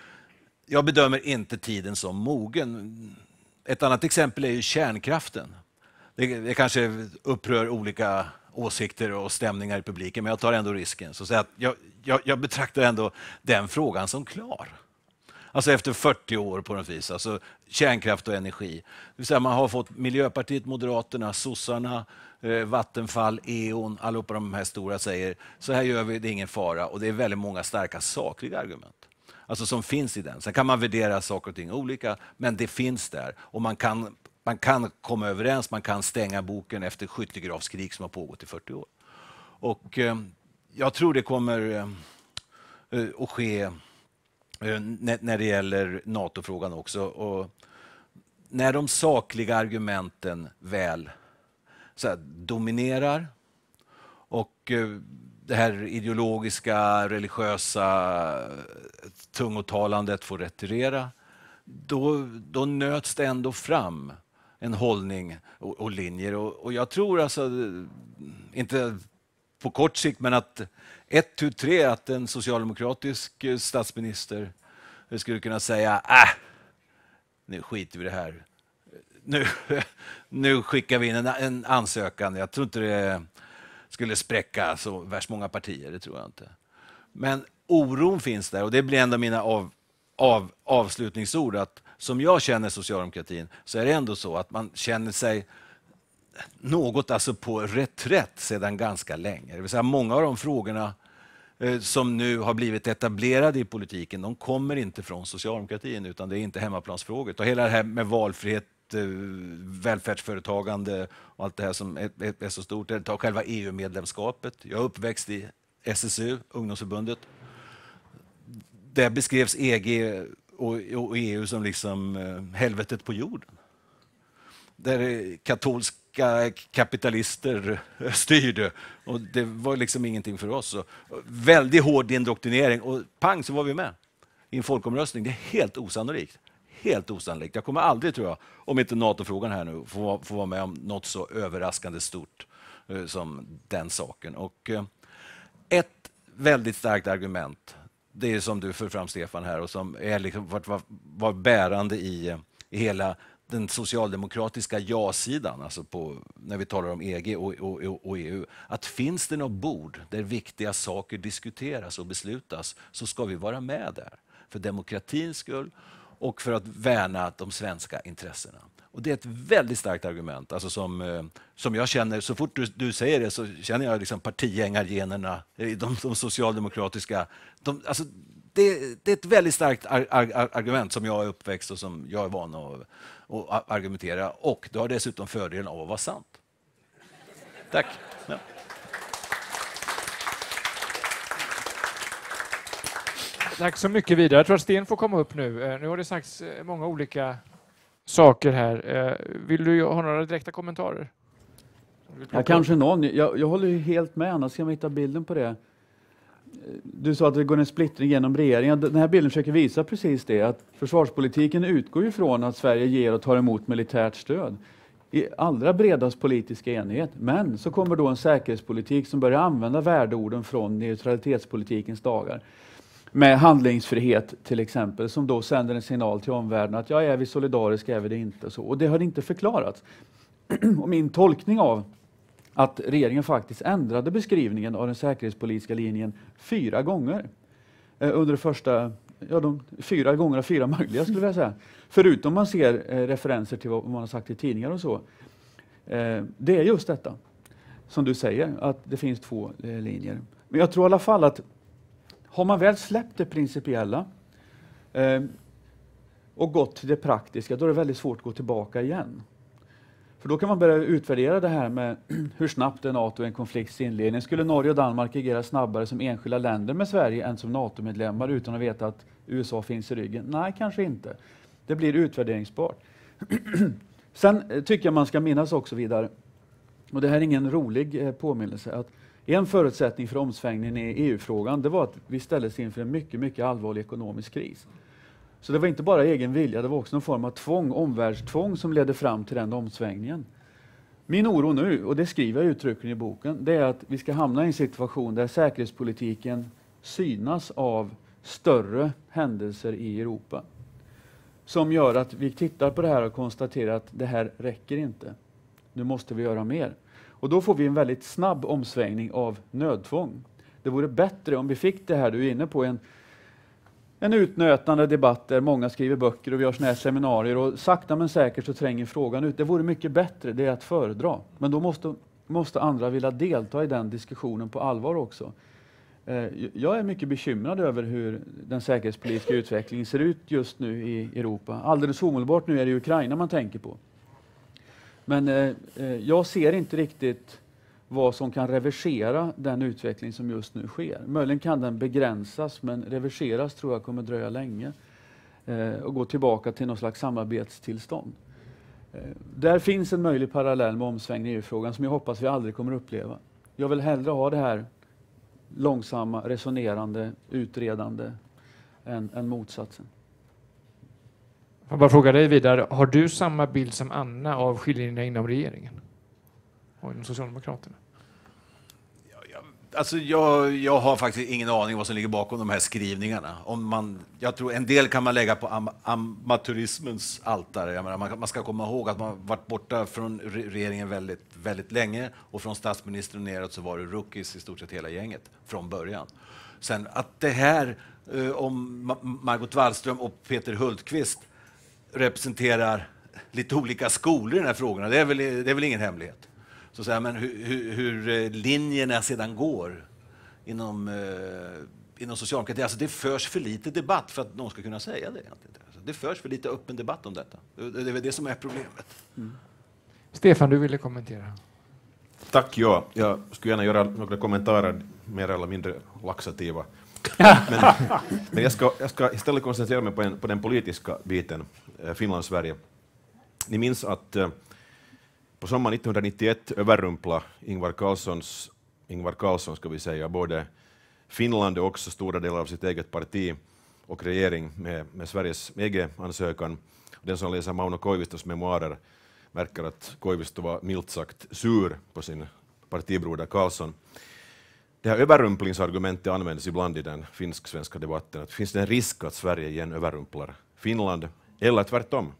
jag bedömer inte tiden som mogen. Ett annat exempel är ju kärnkraften. Det, det kanske upprör olika åsikter och stämningar i publiken, men jag tar ändå risken. Så att jag, jag, jag betraktar ändå den frågan som klar. Alltså efter fyrtio år på något vis. Alltså kärnkraft och energi. Det vill säga man har fått Miljöpartiet, Moderaterna, sossarna, eh, Vattenfall, E O N, allihopa de här stora säger så här gör vi, det är ingen fara. Och det är väldigt många starka sakliga argument. Alltså som finns i den. Sen kan man värdera saker och ting olika, men det finns där. Och man kan, man kan komma överens, man kan stänga boken efter skyttegravskrig som har pågått i fyrtio år. Och eh, jag tror det kommer eh, att ske eh, när, när det gäller NATO-frågan också. Och när de sakliga argumenten väl så här, dominerar och eh, det här ideologiska, religiösa tungotalandet får retirera, då, då nöts det ändå fram en hållning och, och linjer. Och, och jag tror alltså, inte på kort sikt, men att ett, tu, tre, att en socialdemokratisk statsminister skulle kunna säga äh, nu skiter vi i det här. Nu, nu skickar vi in en, en ansökan. Jag tror inte det skulle spräcka så värst många partier, det tror jag inte. Men oron finns där och det blir ändå mina av, av, avslutningsord att som jag känner socialdemokratin så är det ändå så att man känner sig något alltså på reträtt sedan ganska länge. Det vill säga många av de frågorna eh, som nu har blivit etablerade i politiken, de kommer inte från socialdemokratin utan det är inte hemmaplansfrågor. Och hela det här med valfrihet, välfärdsföretagande och allt det här som är, är, är så stort. Ta själva E U-medlemskapet. Jag är uppväxt i S S U, ungdomsförbundet. Där beskrevs E G och, och E U som liksom eh, helvetet på jorden. Där katolska kapitalister styrde och det var liksom ingenting för oss. Så, väldigt hård indoktrinering och pang så var vi med i en folkomröstning. Det är helt osannolikt. Helt osannolikt. Jag kommer aldrig, tror jag, om inte NATO-frågan här nu, få, få vara med om något så överraskande stort uh, som den saken. Och uh, ett väldigt starkt argument, det är som du för fram, Stefan, här och som är liksom, var, var, var bärande i, i hela den socialdemokratiska ja-sidan, alltså på, när vi talar om E G och, och, och E U, att finns det något bord där viktiga saker diskuteras och beslutas så ska vi vara med där. För demokratins skull och för att värna de svenska intressena. Och det är ett väldigt starkt argument. Alltså som, som jag känner, så fort du, du säger det så känner jag liksom partigängargenerna, de, de socialdemokratiska. De, alltså det, det är ett väldigt starkt ar, ar, argument som jag är uppväxt och som jag är van att, att argumentera. Och det har dessutom fördelen av att vara sant. Tack. Ja. Tack så mycket vidare. Jag tror att Sten får komma upp nu. Nu har det sagts många olika saker här. Vill du ha några direkta kommentarer? Ja, kanske någon. Jag, jag håller ju helt med, annars ska man hitta bilden på det. Du sa att det går en splittring genom regeringen. Den här bilden försöker visa precis det, att försvarspolitiken utgår ifrån att Sverige ger och tar emot militärt stöd i allra bredast politiska enighet. Men så kommer då en säkerhetspolitik som börjar använda värdeorden från neutralitetspolitikens dagar. Med handlingsfrihet till exempel, som då sänder en signal till omvärlden att ja, är vi solidariska, är vi det inte. Så. Och det har inte förklarats. Och min tolkning av att regeringen faktiskt ändrade beskrivningen av den säkerhetspolitiska linjen fyra gånger eh, under det första, ja, de fyra gånger fyra möjliga skulle jag säga. Förutom man ser eh, referenser till vad man har sagt i tidningar och så. Eh, det är just detta som du säger, att det finns två eh, linjer. Men jag tror i alla fall att har man väl släppt det principiella eh, och gått till det praktiska, då är det väldigt svårt att gå tillbaka igen. För då kan man börja utvärdera det här med hur snabbt är NATO en konflikts inledning. Skulle Norge och Danmark agera snabbare som enskilda länder med Sverige än som NATO-medlemmar utan att veta att U S A finns i ryggen? Nej, kanske inte. Det blir utvärderingsbart. Sen tycker jag man ska minnas också vidare, och det här är ingen rolig påminnelse, att en förutsättning för omsvängningen i E U-frågan, det var att vi ställdes inför en mycket, mycket allvarlig ekonomisk kris. Så det var inte bara egen vilja, det var också en form av tvång, omvärldstvång som ledde fram till den omsvängningen. Min oro nu, och det skriver jag uttryckligen i boken, det är att vi ska hamna i en situation där säkerhetspolitiken synas av större händelser i Europa. Som gör att vi tittar på det här och konstaterar att det här räcker inte. Nu måste vi göra mer. Och då får vi en väldigt snabb omsvängning av nödtvång. Det vore bättre om vi fick det här du är inne på, en En utnötande debatt där många skriver böcker och vi har såna här seminarier och sakta men säkert så tränger frågan ut. Det vore mycket bättre, det är att föredra. Men då måste, måste andra vilja delta i den diskussionen på allvar också. Eh, jag är mycket bekymrad över hur den säkerhetspolitiska utvecklingen ser ut just nu i Europa. Alldeles omedelbart nu är det Ukraina man tänker på. Men eh, jag ser inte riktigt vad som kan reversera den utveckling som just nu sker. Möjligen kan den begränsas, men reverseras tror jag kommer dröja länge eh, och gå tillbaka till någon slags samarbetstillstånd. Eh, där finns en möjlig parallell med omsvängning i E U-frågan som jag hoppas vi aldrig kommer uppleva. Jag vill hellre ha det här långsamma, resonerande, utredande än, än motsatsen. Jag bara fråga dig vidare, har du samma bild som Anna av skiljelinjerna inom regeringen och inom Socialdemokraterna? Alltså jag, jag har faktiskt ingen aning vad som ligger bakom de här skrivningarna. Om man, jag tror en del kan man lägga på am, amatörismens altare. Jag menar, man, man ska komma ihåg att man varit borta från regeringen väldigt, väldigt länge och från statsministern neråt så var det rookies i stort sett hela gänget från början. Sen att det här eh, om Margot Wallström och Peter Hultqvist representerar lite olika skolor i den här frågorna, det är väl, det är väl ingen hemlighet. Så säga, men hur, hur, hur linjerna sedan går inom, eh, inom socialdemokratin, alltså det förs för lite debatt för att någon ska kunna säga det. Alltså det förs för lite öppen debatt om detta. Det, det är väl det som är problemet. Mm. Stefan, du ville kommentera. Tack, ja. Jag skulle gärna göra några kommentarer, mer eller mindre laxativa. men men jag, ska, jag ska istället koncentrera mig på, en, på den politiska biten, eh, Finland-Sverige. Ni minns att eh, på sommaren nittonhundranittioett överrumpla Ingvar Carlssons, Ingvar Carlsson ska vi säga, både Finland och också stora delar av sitt eget parti och regering med, med Sveriges E G-ansökan. Den som läser Mauno Koivistos memoarer märker att Koivisto var milt sagt sur på sin partibroder Carlsson. Det här överrumplingsargumentet används ibland i den finsk-svenska debatten. Att finns det en risk att Sverige igen överrumplar Finland eller tvärtom?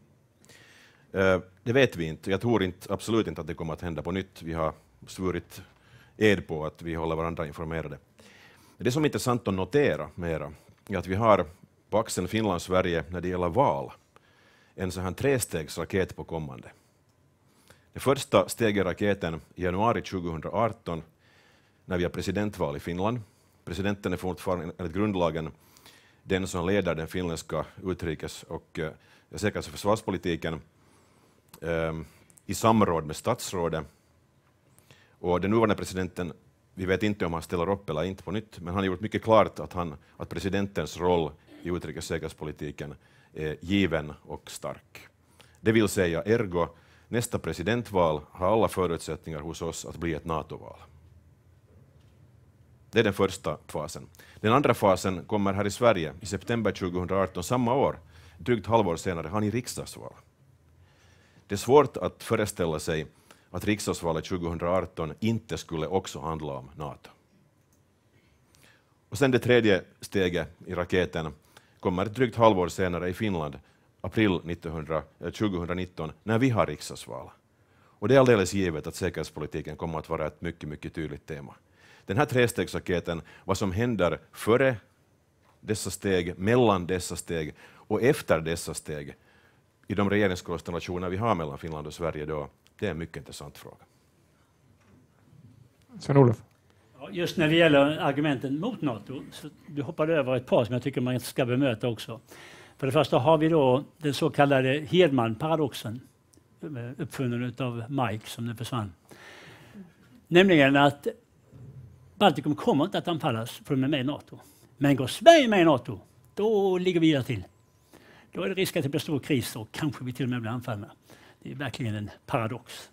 Det vet vi inte. Jag tror inte, absolut inte att det kommer att hända på nytt. Vi har svurit ed på att vi håller varandra informerade. Det som är intressant att notera mera är att vi har på axeln Finland-Sverige när det gäller val en sån här trestegsraket på kommande. Det första steg i raketen i januari tjugohundraarton när vi har presidentval i Finland. Presidenten är fortfarande enligt grundlagen den som leder den finländska utrikes- och uh, säkerhets- och försvarspolitiken um, i samråd med statsrådet. Och den nuvarande presidenten, vi vet inte om han ställer upp eller inte på nytt, men han har gjort mycket klart att, han, att presidentens roll i utrikes- och säkerhetspolitiken är given och stark. Det vill säga, ergo, nästa presidentval har alla förutsättningar hos oss att bli ett NATO-val. Det är den första fasen. Den andra fasen kommer här i Sverige i september tjugohundraarton, samma år. Drygt halvår senare har ni riksdagsval. Det är svårt att föreställa sig att riksdagsvalet tjugohundraarton inte skulle också handla om NATO. Och sen det tredje steget i raketen kommer ett drygt halvår senare i Finland, april tjugohundranitton, när vi har riksdagsval. Och det är alldeles givet att säkerhetspolitiken kommer att vara ett mycket, mycket tydligt tema. Den här trestegsraketen, vad som händer före dessa steg, mellan dessa steg och efter dessa steg i de regeringskonstellationer vi har mellan Finland och Sverige då, det är en mycket intressant fråga. Sven-Olof. Just när det gäller argumenten mot NATO, så du hoppade över ett par som jag tycker man ska bemöta också. För det första har vi då den så kallade Hedman-paradoxen, uppfunnen av Mike som nu försvann. Nämligen att Baltikum kommer inte att anfallas för de är med i NATO. Men går Sverige med i NATO, då ligger vi där till. Då är det risk att det blir stor kris och kanske vi till och med blir anfallna. Det är verkligen en paradox.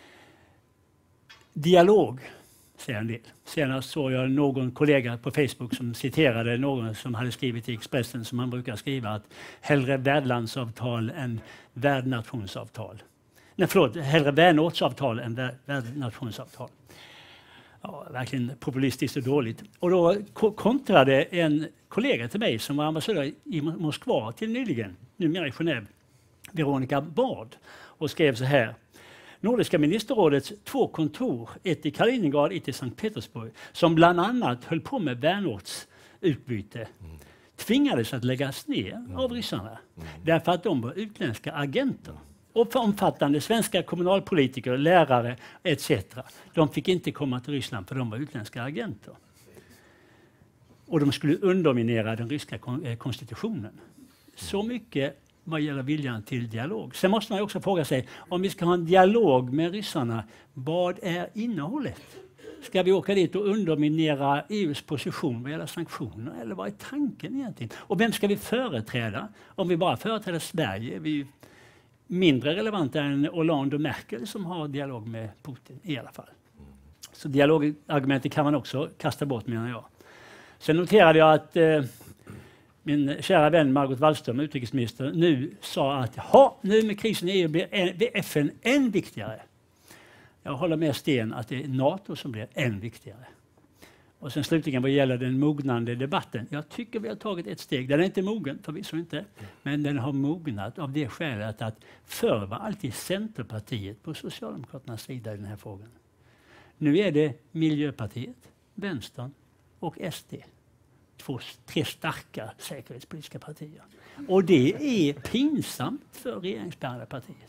Dialog, säger en del. Senast såg jag någon kollega på Facebook som citerade någon som hade skrivit i Expressen, som man brukar skriva, att hellre värdlandsavtal än värdnationsavtal. Nej, förlåt, hellre vänortsavtal än värdnationsavtal. Ja, verkligen populistiskt och dåligt. Och då kontrade en kollega till mig som var ambassadör i Moskva till nyligen, numera i Genève, Veronica Bard, och skrev så här: Nordiska ministerrådets två kontor, ett i Kaliningrad, ett i Sankt Petersburg, som bland annat höll på med vänortsutbyte, mm. tvingades att läggas ner mm. av ryssarna mm. därför att de var utländska agenter. Och för omfattande svenska kommunalpolitiker, lärare et cetera. De fick inte komma till Ryssland för de var utländska agenter. Och de skulle underminera den ryska konstitutionen. Så mycket vad gäller viljan till dialog. Sen måste man också fråga sig, om vi ska ha en dialog med ryssarna, vad är innehållet? Ska vi åka dit och underminera E U:s position vad gäller sanktioner? Eller vad är tanken egentligen? Och vem ska vi företräda? Om vi bara företräder Sverige, är vi mindre relevanta än Hollande och Merkel som har dialog med Putin i alla fall. Så dialogargumentet kan man också kasta bort, menar jag. Sen noterade jag att eh, min kära vän Margot Wallström, utrikesminister, nu sa att ja, nu med krisen i E U blir F N än viktigare. Jag håller med Sten att det är NATO som blir än viktigare. Och sen slutligen vad gäller den mognande debatten. Jag tycker vi har tagit ett steg. Den är inte mogen, förvisso inte. Men den har mognat av det skälet att förr var alltid Centerpartiet på Socialdemokraternas sida i den här frågan. Nu är det Miljöpartiet, Vänstern och S D. Två, tre starka säkerhetspolitiska partier. Och det är pinsamt för regeringsbärande partiet.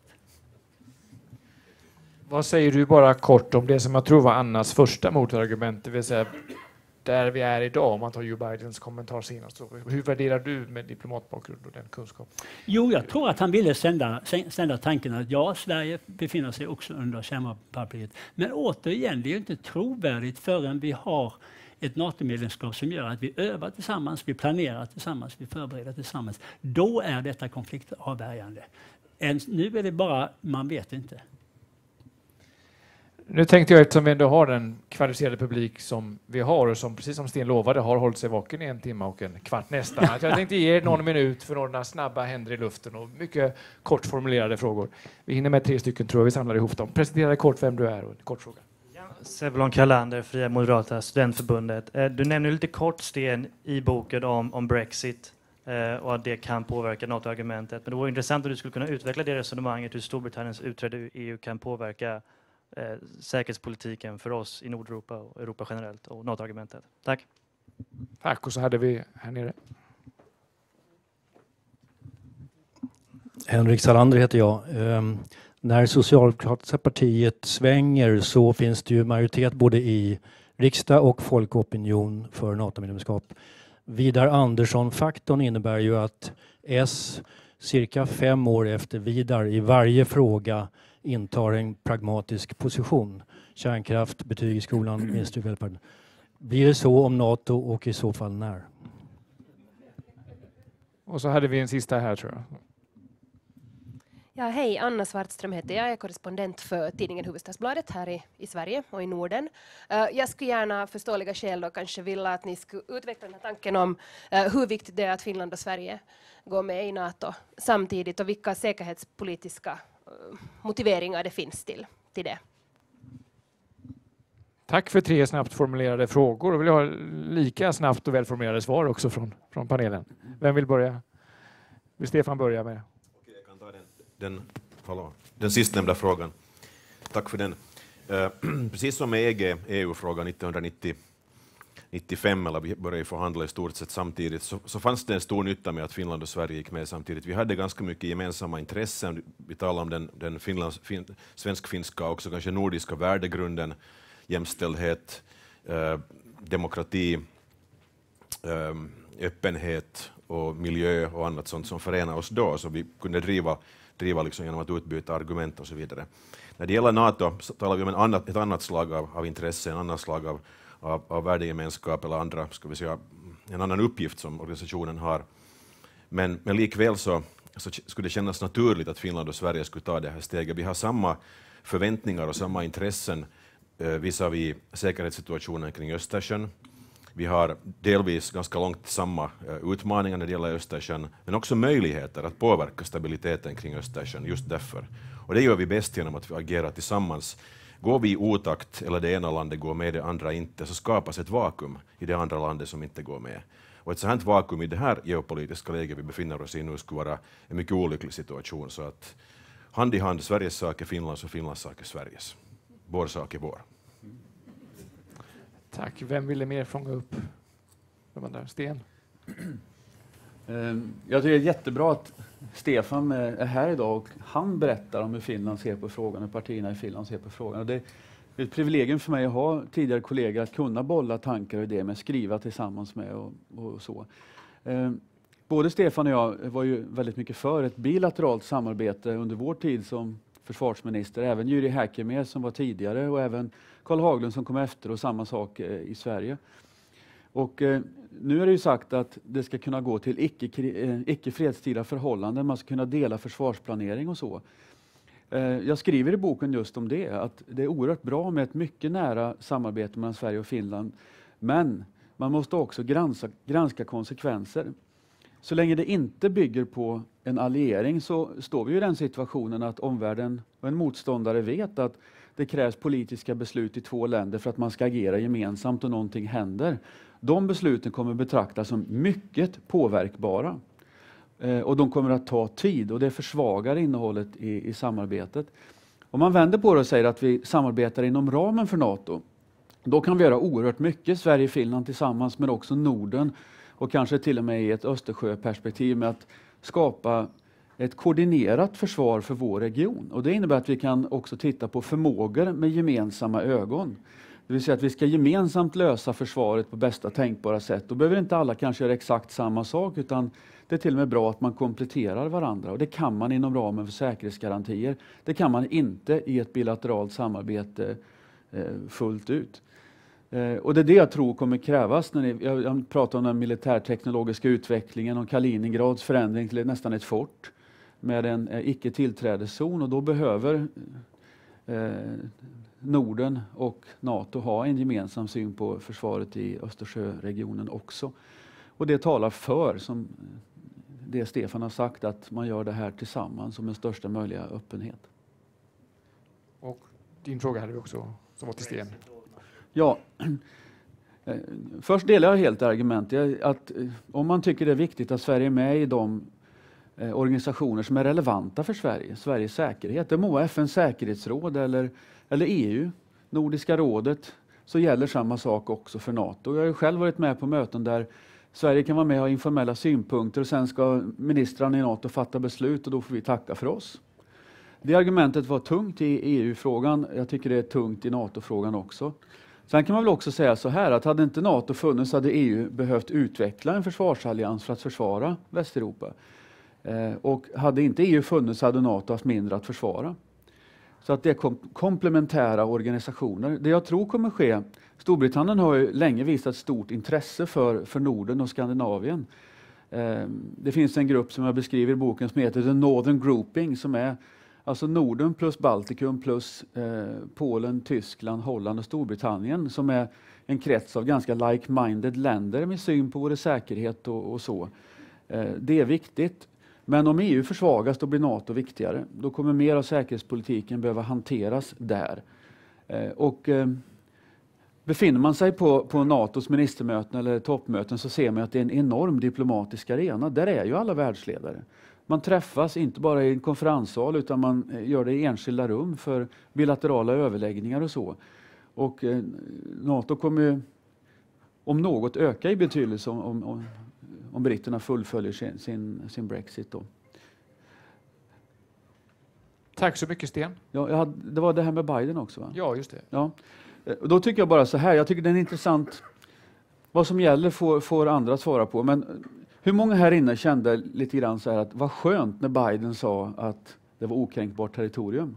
Vad säger du bara kort om det som jag tror var Annas första motargument, det vill säga där vi är idag, om man tar Joe Bidens kommentar senast. Hur värderar du med diplomatbakgrund och den kunskapen? Jo, jag tror att han ville sända, sända tanken att ja, Sverige befinner sig också under kärnvapenparaplyet. Men återigen, det är ju inte trovärdigt förrän vi har ett NATO-medlemskap som gör att vi övar tillsammans, vi planerar tillsammans, vi förbereder tillsammans. Då är detta konfliktavvärjande. Nu är det bara, man vet inte. Nu tänkte jag, eftersom vi ändå har den kvalificerade publik som vi har och som precis som Sten lovade har hållit sig vaken i en timme och en kvart nästan. Att jag tänkte ge er någon minut för några snabba händer i luften och mycket kort formulerade frågor. Vi hinner med tre stycken tror jag, vi samlar ihop dem. Presentera kort vem du är och en kort fråga. Sevlon Kalander, Fria Moderata studentförbundet. Du nämner lite kort, Sten, i boken om, om Brexit eh, och att det kan påverka NATO-argumentet. Men det vore intressant om du skulle kunna utveckla det resonemanget hur Storbritanniens utträde ur E U kan påverka eh, säkerhetspolitiken för oss i Nordeuropa och Europa generellt och NATO-argumentet. Tack. Tack, och så hade vi här nere. Henrik Salander heter jag. Um, När Socialdemokratiska partiet svänger så finns det ju majoritet både i riksdag och folkopinion för NATO-medlemskap. Vidar Andersson-faktorn innebär ju att S cirka fem år efter Vidar i varje fråga intar en pragmatisk position. Kärnkraft, betyg i skolan, ministry välfärd. Blir det så om NATO och i så fall när? Och så hade vi en sista här tror jag. Ja, hej, Anna Svartström heter jag. Jag är korrespondent för tidningen Hufvudstadsbladet här i, i Sverige och i Norden. Uh, jag skulle gärna förståeliga skäl då kanske vilja att ni skulle utveckla den här tanken om uh, hur viktigt det är att Finland och Sverige går med i NATO samtidigt och vilka säkerhetspolitiska uh, motiveringar det finns till, till det. Tack för tre snabbt formulerade frågor. Och vill jag ha lika snabbt och välformulerade svar också från, från panelen. Vem vill börja? Vill Stefan börja med? Okej, jag kan ta den, den, hallå, den sistnämnda frågan. Tack för den. Uh, precis som med E G, E U-frågan nittonhundranittiofem, eller vi började förhandla i stort sett samtidigt, så, så fanns det en stor nytta med att Finland och Sverige gick med samtidigt. Vi hade ganska mycket gemensamma intressen. Vi talade om den, den Finlands, fin, svensk-finska och också kanske nordiska värdegrunden, jämställdhet, eh, demokrati, eh, öppenhet och miljö och annat sånt som förenar oss då, så vi kunde driva, driva liksom genom att utbyta argument och så vidare. När det gäller NATO så talar vi om en annat, ett annat slag av, av intresse, en annan slag av, av, av värdegemenskap eller andra, ska vi säga, en annan uppgift som organisationen har. Men, men likväl så, så skulle det kännas naturligt att Finland och Sverige skulle ta det här steget. Vi har samma förväntningar och samma intressen visavi säkerhetssituationen kring Östersjön. Vi har delvis ganska långt samma utmaningar när det gäller Östersjön, men också möjligheter att påverka stabiliteten kring Östersjön just därför. Och det gör vi bäst genom att vi agerar tillsammans. Går vi i otakt eller det ena landet går med, det andra inte, så skapas ett vakuum i det andra landet som inte går med. Och ett sådant vakuum i det här geopolitiska läget vi befinner oss i nu skulle vara en mycket olycklig situation. Så att hand i hand, Sveriges sak är Finlands och Finlands sak är Sveriges. Vår sak är vår. Tack. Vem ville mer fånga upp? Sten? Jag tycker det är jättebra att Stefan är här idag och han berättar om hur Finland ser på frågan och partierna i Finland ser på frågan. Och det är ett privilegium för mig att ha tidigare kollegor att kunna bolla tankar och idéer med, skriva tillsammans med och, och så. Både Stefan och jag var ju väldigt mycket för ett bilateralt samarbete under vår tid som försvarsminister, även Jyri Häkämies som var tidigare och även Carl Haglund som kom efter och samma sak eh, i Sverige. Och eh, nu är det ju sagt att det ska kunna gå till icke, eh, icke fredstida förhållanden, man ska kunna dela försvarsplanering och så. Eh, jag skriver i boken just om det, att det är oerhört bra med ett mycket nära samarbete mellan Sverige och Finland, men man måste också granska, granska konsekvenser. Så länge det inte bygger på en alliering så står vi i den situationen att omvärlden och en motståndare vet att det krävs politiska beslut i två länder för att man ska agera gemensamt och någonting händer. De besluten kommer betraktas som mycket påverkbara eh, och de kommer att ta tid och det försvagar innehållet i, i samarbetet. Om man vänder på det och säger att vi samarbetar inom ramen för NATO, då kan vi göra oerhört mycket, Sverige och Finland tillsammans, men också Norden och kanske till och med i ett Östersjöperspektiv med att skapa ett koordinerat försvar för vår region. Och det innebär att vi kan också titta på förmågor med gemensamma ögon. Det vill säga att vi ska gemensamt lösa försvaret på bästa tänkbara sätt. Då behöver inte alla kanske göra exakt samma sak, utan det är till och med bra att man kompletterar varandra. Och det kan man inom ramen för säkerhetsgarantier. Det kan man inte i ett bilateralt samarbete eh, fullt ut. Eh, och det är det jag tror kommer krävas. När ni, jag, jag pratar om den militärteknologiska utvecklingen och Kaliningrads förändring till nästan ett fort med en eh, icke-tillträdeszon, och då behöver eh, Norden och NATO ha en gemensam syn på försvaret i Östersjöregionen också. Och det talar för, som det Stefan har sagt, att man gör det här tillsammans med största möjliga öppenhet. Och din fråga hade vi också, som var till Sten. Ja, först delar jag helt argumentet att om man tycker det är viktigt att Sverige är med i de organisationer som är relevanta för Sverige, Sveriges säkerhet, det må vara F N:s säkerhetsråd eller, eller E U, Nordiska rådet, så gäller samma sak också för NATO. Jag har ju själv varit med på möten där Sverige kan vara med och ha informella synpunkter och sen ska ministrarna i NATO fatta beslut och då får vi tacka för oss. Det argumentet var tungt i E U-frågan, jag tycker det är tungt i NATO-frågan också. Sen kan man väl också säga så här att hade inte NATO funnits hade E U behövt utveckla en försvarsallians för att försvara Västeuropa. Eh, och hade inte E U funnits hade NATO haft mindre att försvara. Så att det är kom- komplementära organisationer. Det jag tror kommer ske, Storbritannien har ju länge visat stort intresse för, för Norden och Skandinavien. Det finns en grupp som jag beskriver i boken som heter The Northern Grouping, som är alltså Norden plus Baltikum plus eh, Polen, Tyskland, Holland och Storbritannien, som är en krets av ganska like-minded länder med syn på både säkerhet och, och så. Eh, det är viktigt. Men om E U försvagas, då blir NATO viktigare. Då kommer mer av säkerhetspolitiken behöva hanteras där. Eh, och eh, befinner man sig på, på NATOs ministermöten eller toppmöten, så ser man att det är en enorm diplomatisk arena. Där är ju alla världsledare. Man träffas inte bara i en konferenssal, utan man gör det i enskilda rum för bilaterala överläggningar och så. Och eh, NATO kommer ju om något öka i betydelse om, om, om, om britterna fullföljer sin, sin, sin Brexit då. Tack så mycket, Sten. Ja, jag hade, det var det här med Biden också, va? Ja, just det. Ja. Då tycker jag bara så här, jag tycker det är intressant. Vad som gäller får, får andra svara på. Men hur många här inne kände lite grann så här att vad skönt när Biden sa att det var okränkbart territorium?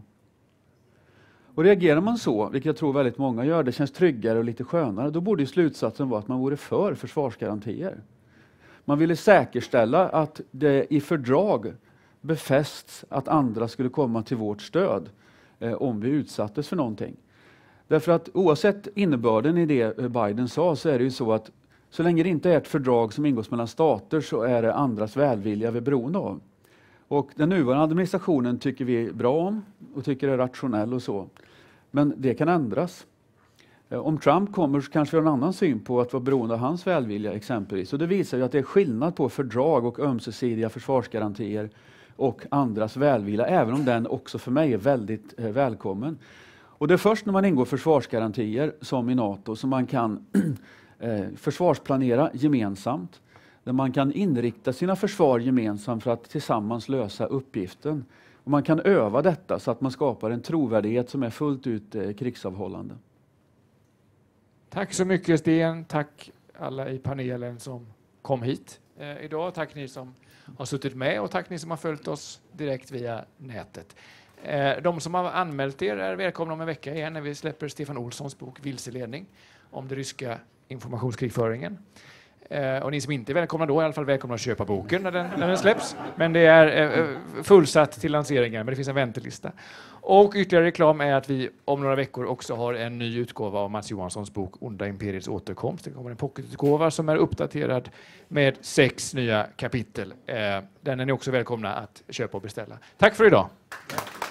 Och reagerar man så, vilket jag tror väldigt många gör, det känns tryggare och lite skönare, då borde ju slutsatsen vara att man vore för försvarsgarantier. Man ville säkerställa att det i fördrag befästs att andra skulle komma till vårt stöd eh, om vi utsattes för någonting. Därför att oavsett innebörden i det Biden sa, så är det ju så att så länge det inte är ett fördrag som ingås mellan stater, så är det andras välvilja vi är beroende av. Och den nuvarande administrationen tycker vi bra om och tycker är rationell och så. Men det kan ändras. Om Trump kommer så kanske vi har en annan syn på att vara beroende av hans välvilja exempelvis. Och det visar ju att det är skillnad på fördrag och ömsesidiga försvarsgarantier och andras välvilja, även om den också för mig är väldigt eh, välkommen. Och det är först när man ingår försvarsgarantier som i NATO som man kan eh, försvarsplanera gemensamt. Där man kan inrikta sina försvar gemensamt för att tillsammans lösa uppgiften. Och man kan öva detta så att man skapar en trovärdighet som är fullt ut eh, krigsavhållande. Tack så mycket, Sten. Tack alla i panelen som kom hit eh, idag. Tack ni som har suttit med och tack ni som har följt oss direkt via nätet. Eh, de som har anmält er är välkomna om en vecka igen när vi släpper Stefan Olssons bok Vilseledning om det ryska informationskrigföringen. Eh, och ni som inte är välkomna då är i alla fall välkomna att köpa boken när den, när den släpps. Men det är eh, fullsatt till lanseringen, men det finns en väntelista. Och ytterligare reklam är att vi om några veckor också har en ny utgåva av Mats Johanssons bok Onda imperiets återkomst. Det kommer en pocketutgåva som är uppdaterad med sex nya kapitel. Eh, den är ni också välkomna att köpa och beställa. Tack för idag!